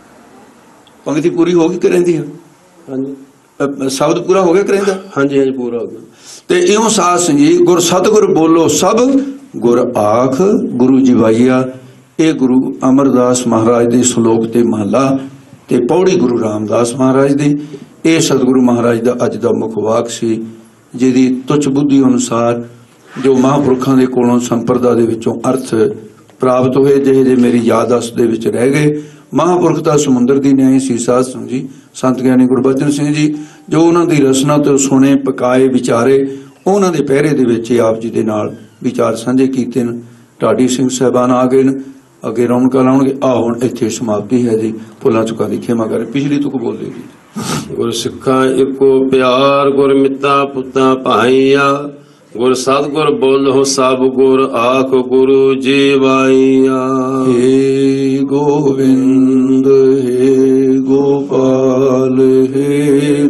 ਪੰਕਤੀ ਪੂਰੀ ਹੋ ਗਈ ਕਿ ਰਹਿੰਦੀ ਹੈ? ਹਾਂਜੀ, ਸ਼ਬਦ ਪੂਰਾ ਹੋ ਗਿਆ ਕਿ ਰਹਿੰਦਾ? ਹਾਂਜੀ ਹਾਂਜੀ ਪੂਰਾ ਹੋ ਗਿਆ। ਤੇ ਇਉਂ ਸਾਸ ਜੀ ਗੁਰ ਸਤਿਗੁਰ ਬੋਲੋ ਸਭ ਗੁਰ ਆਖ ਗੁਰੂ ਜੀ ਵਾਈਆ। ਇਹ ਗੁਰੂ ਅਮਰਦਾਸ ਮਹਾਰਾਜ ਦੇ ਸ਼ਲੋਕ ਤੇ ਮਹਲਾ ਤੇ ਪੌੜੀ ਗੁਰੂ ਰਾਮਦਾਸ ਮਹਾਰਾਜ ਦੀ। ਇਹ ਸਤਿਗੁਰੂ ਮਹਾਰਾਜ ਦਾ ਅੱਜ ਦਾ ਮੁੱਖ ਵਾਕ ਸੀ, ਜਿਹਦੀ ਤੁੱਛ ਬੁੱਧੀ ਅਨੁਸਾਰ ਜੋ ਮਹਾਂਪੁਰਖਾਂ ਦੇ ਕੋਲੋਂ ਸੰਪਰਦਾ ਦੇ ਵਿੱਚੋਂ ਅਰਥ ਪ੍ਰਾਪਤ ਹੋਏ, ਜਿਹੇ ਜੇ ਮੇਰੀ ਯਾਦਾਸ਼ਤ ਦੇ ਵਿੱਚ ਰਹਿ ਗਏ। ਮਹਾਂਪੁਰਖ ਦਾ ਸਮੁੰਦਰ ਦੀ ਨਿਆਈ ਸੀ ਸਾਧ ਸੰਗਤ ਜੀ, ਸੰਤ ਗਿਆਨੀ ਗੁਰਬਚਨ ਸਿੰਘ ਜੀ, ਜੋ ਉਹਨਾਂ ਦੀ ਰਸਨਾ ਤੋਂ ਸੁਣੇ, ਪਕਾਏ, ਵਿਚਾਰੇ, ਉਹਨਾਂ ਦੇ ਪਹਿਰੇ ਦੇ ਵਿੱਚ ਆਪ ਜੀ ਦੇ ਨਾਲ ਵਿਚਾਰ ਸਾਂਝੇ ਕੀਤੇ ਨੇ। ਢਾਡੀ ਸਿੰਘ ਸਾਹਿਬਾਨ ਆ ਗਏ ਨੇ, ਅੱਗੇ ਰੌਣਕਾਂ ਲਾਉਣਗੇ। ਆ ਹੁਣ ਇੱਥੇ ਸਮਾਪਤੀ ਹੈ ਜੀ। ਭੁੱਲਾਂ ਚੁੱਕਾਂ ਦੀ ਖਿਮਾ ਕਰੇ। ਪਿਛਲੀ ਤੁਕ ਬੋਲੇ ਜੀ। ਗੁਰ ਸਿੱਖਾਂ ਇੱਕੋ ਪਿਆਰ, ਗੁਰਮਿਤਾ ਪੁੱਤਾਂ ਭਾਈਆ। ਗੁਰ ਸਤਿਗੁਰ ਬੋਲੋ ਸਭ ਗੁਰ ਆਖ ਗੁਰੂ ਜੀ ਵਾਈਆ। ਹੇ ਗੋਬਿੰਦ ਹੇ ਗੋਪਾਲ ਹੇ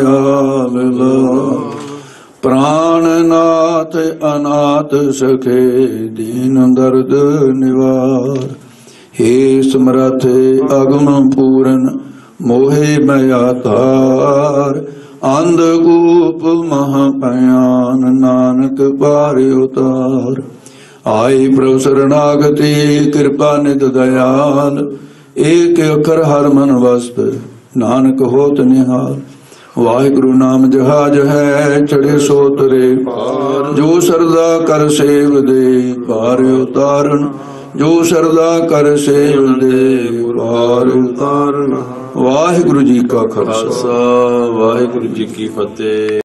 ਦਇਆਲ, ਪ੍ਰਾਣਨਾਥ ਅਨਾਥ ਸਖੇ ਦੀਨ ਦਰਦ ਨਿਵਾਰ। ਹੇ ਸਮਰਥ ਅਗਮ ਪੂਰਨ ਮੋਹਿ ਮਇਆ ਤਾਰ। ਅੰਧ ਗੂਪ ਮਹਾ ਭਿਆਨ ਨਾਨਕ ਪਾਰ ਉਤਾਰ। ਆਏ ਪ੍ਰਭ ਸਰਣਾਗਤੀ ਕਿਰਪਾ ਨਿਧ ਦਇਆਲ। ਏਕ ਅੱਖਰ ਹਰ ਮਨ ਵਸਤ ਨਾਨਕ ਹੋਤ ਨਿਹਾਲ। ਵਾਹਿਗੁਰੂ ਨਾਮ ਜਹਾਜ ਹੈ ਚੜੇ ਸੋ ਤਰੇ ਪਾਰ। ਜੋ ਸਰਦਾ ਕਰ ਸੇਵ ਦੇ ਪਾਰ ਉਤਾਰਨ। ਜੋ ਸਰਦਾ ਕਰ ਸੇਵ ਦੇ ਪਾਰ ਉਤਾਰਨ। ਵਾਹਿਗੁਰੂ ਜੀ ਕਾ ਖਾਲਸਾ, ਵਾਹਿਗੁਰੂ ਜੀ ਕੀ ਫਤਿਹ।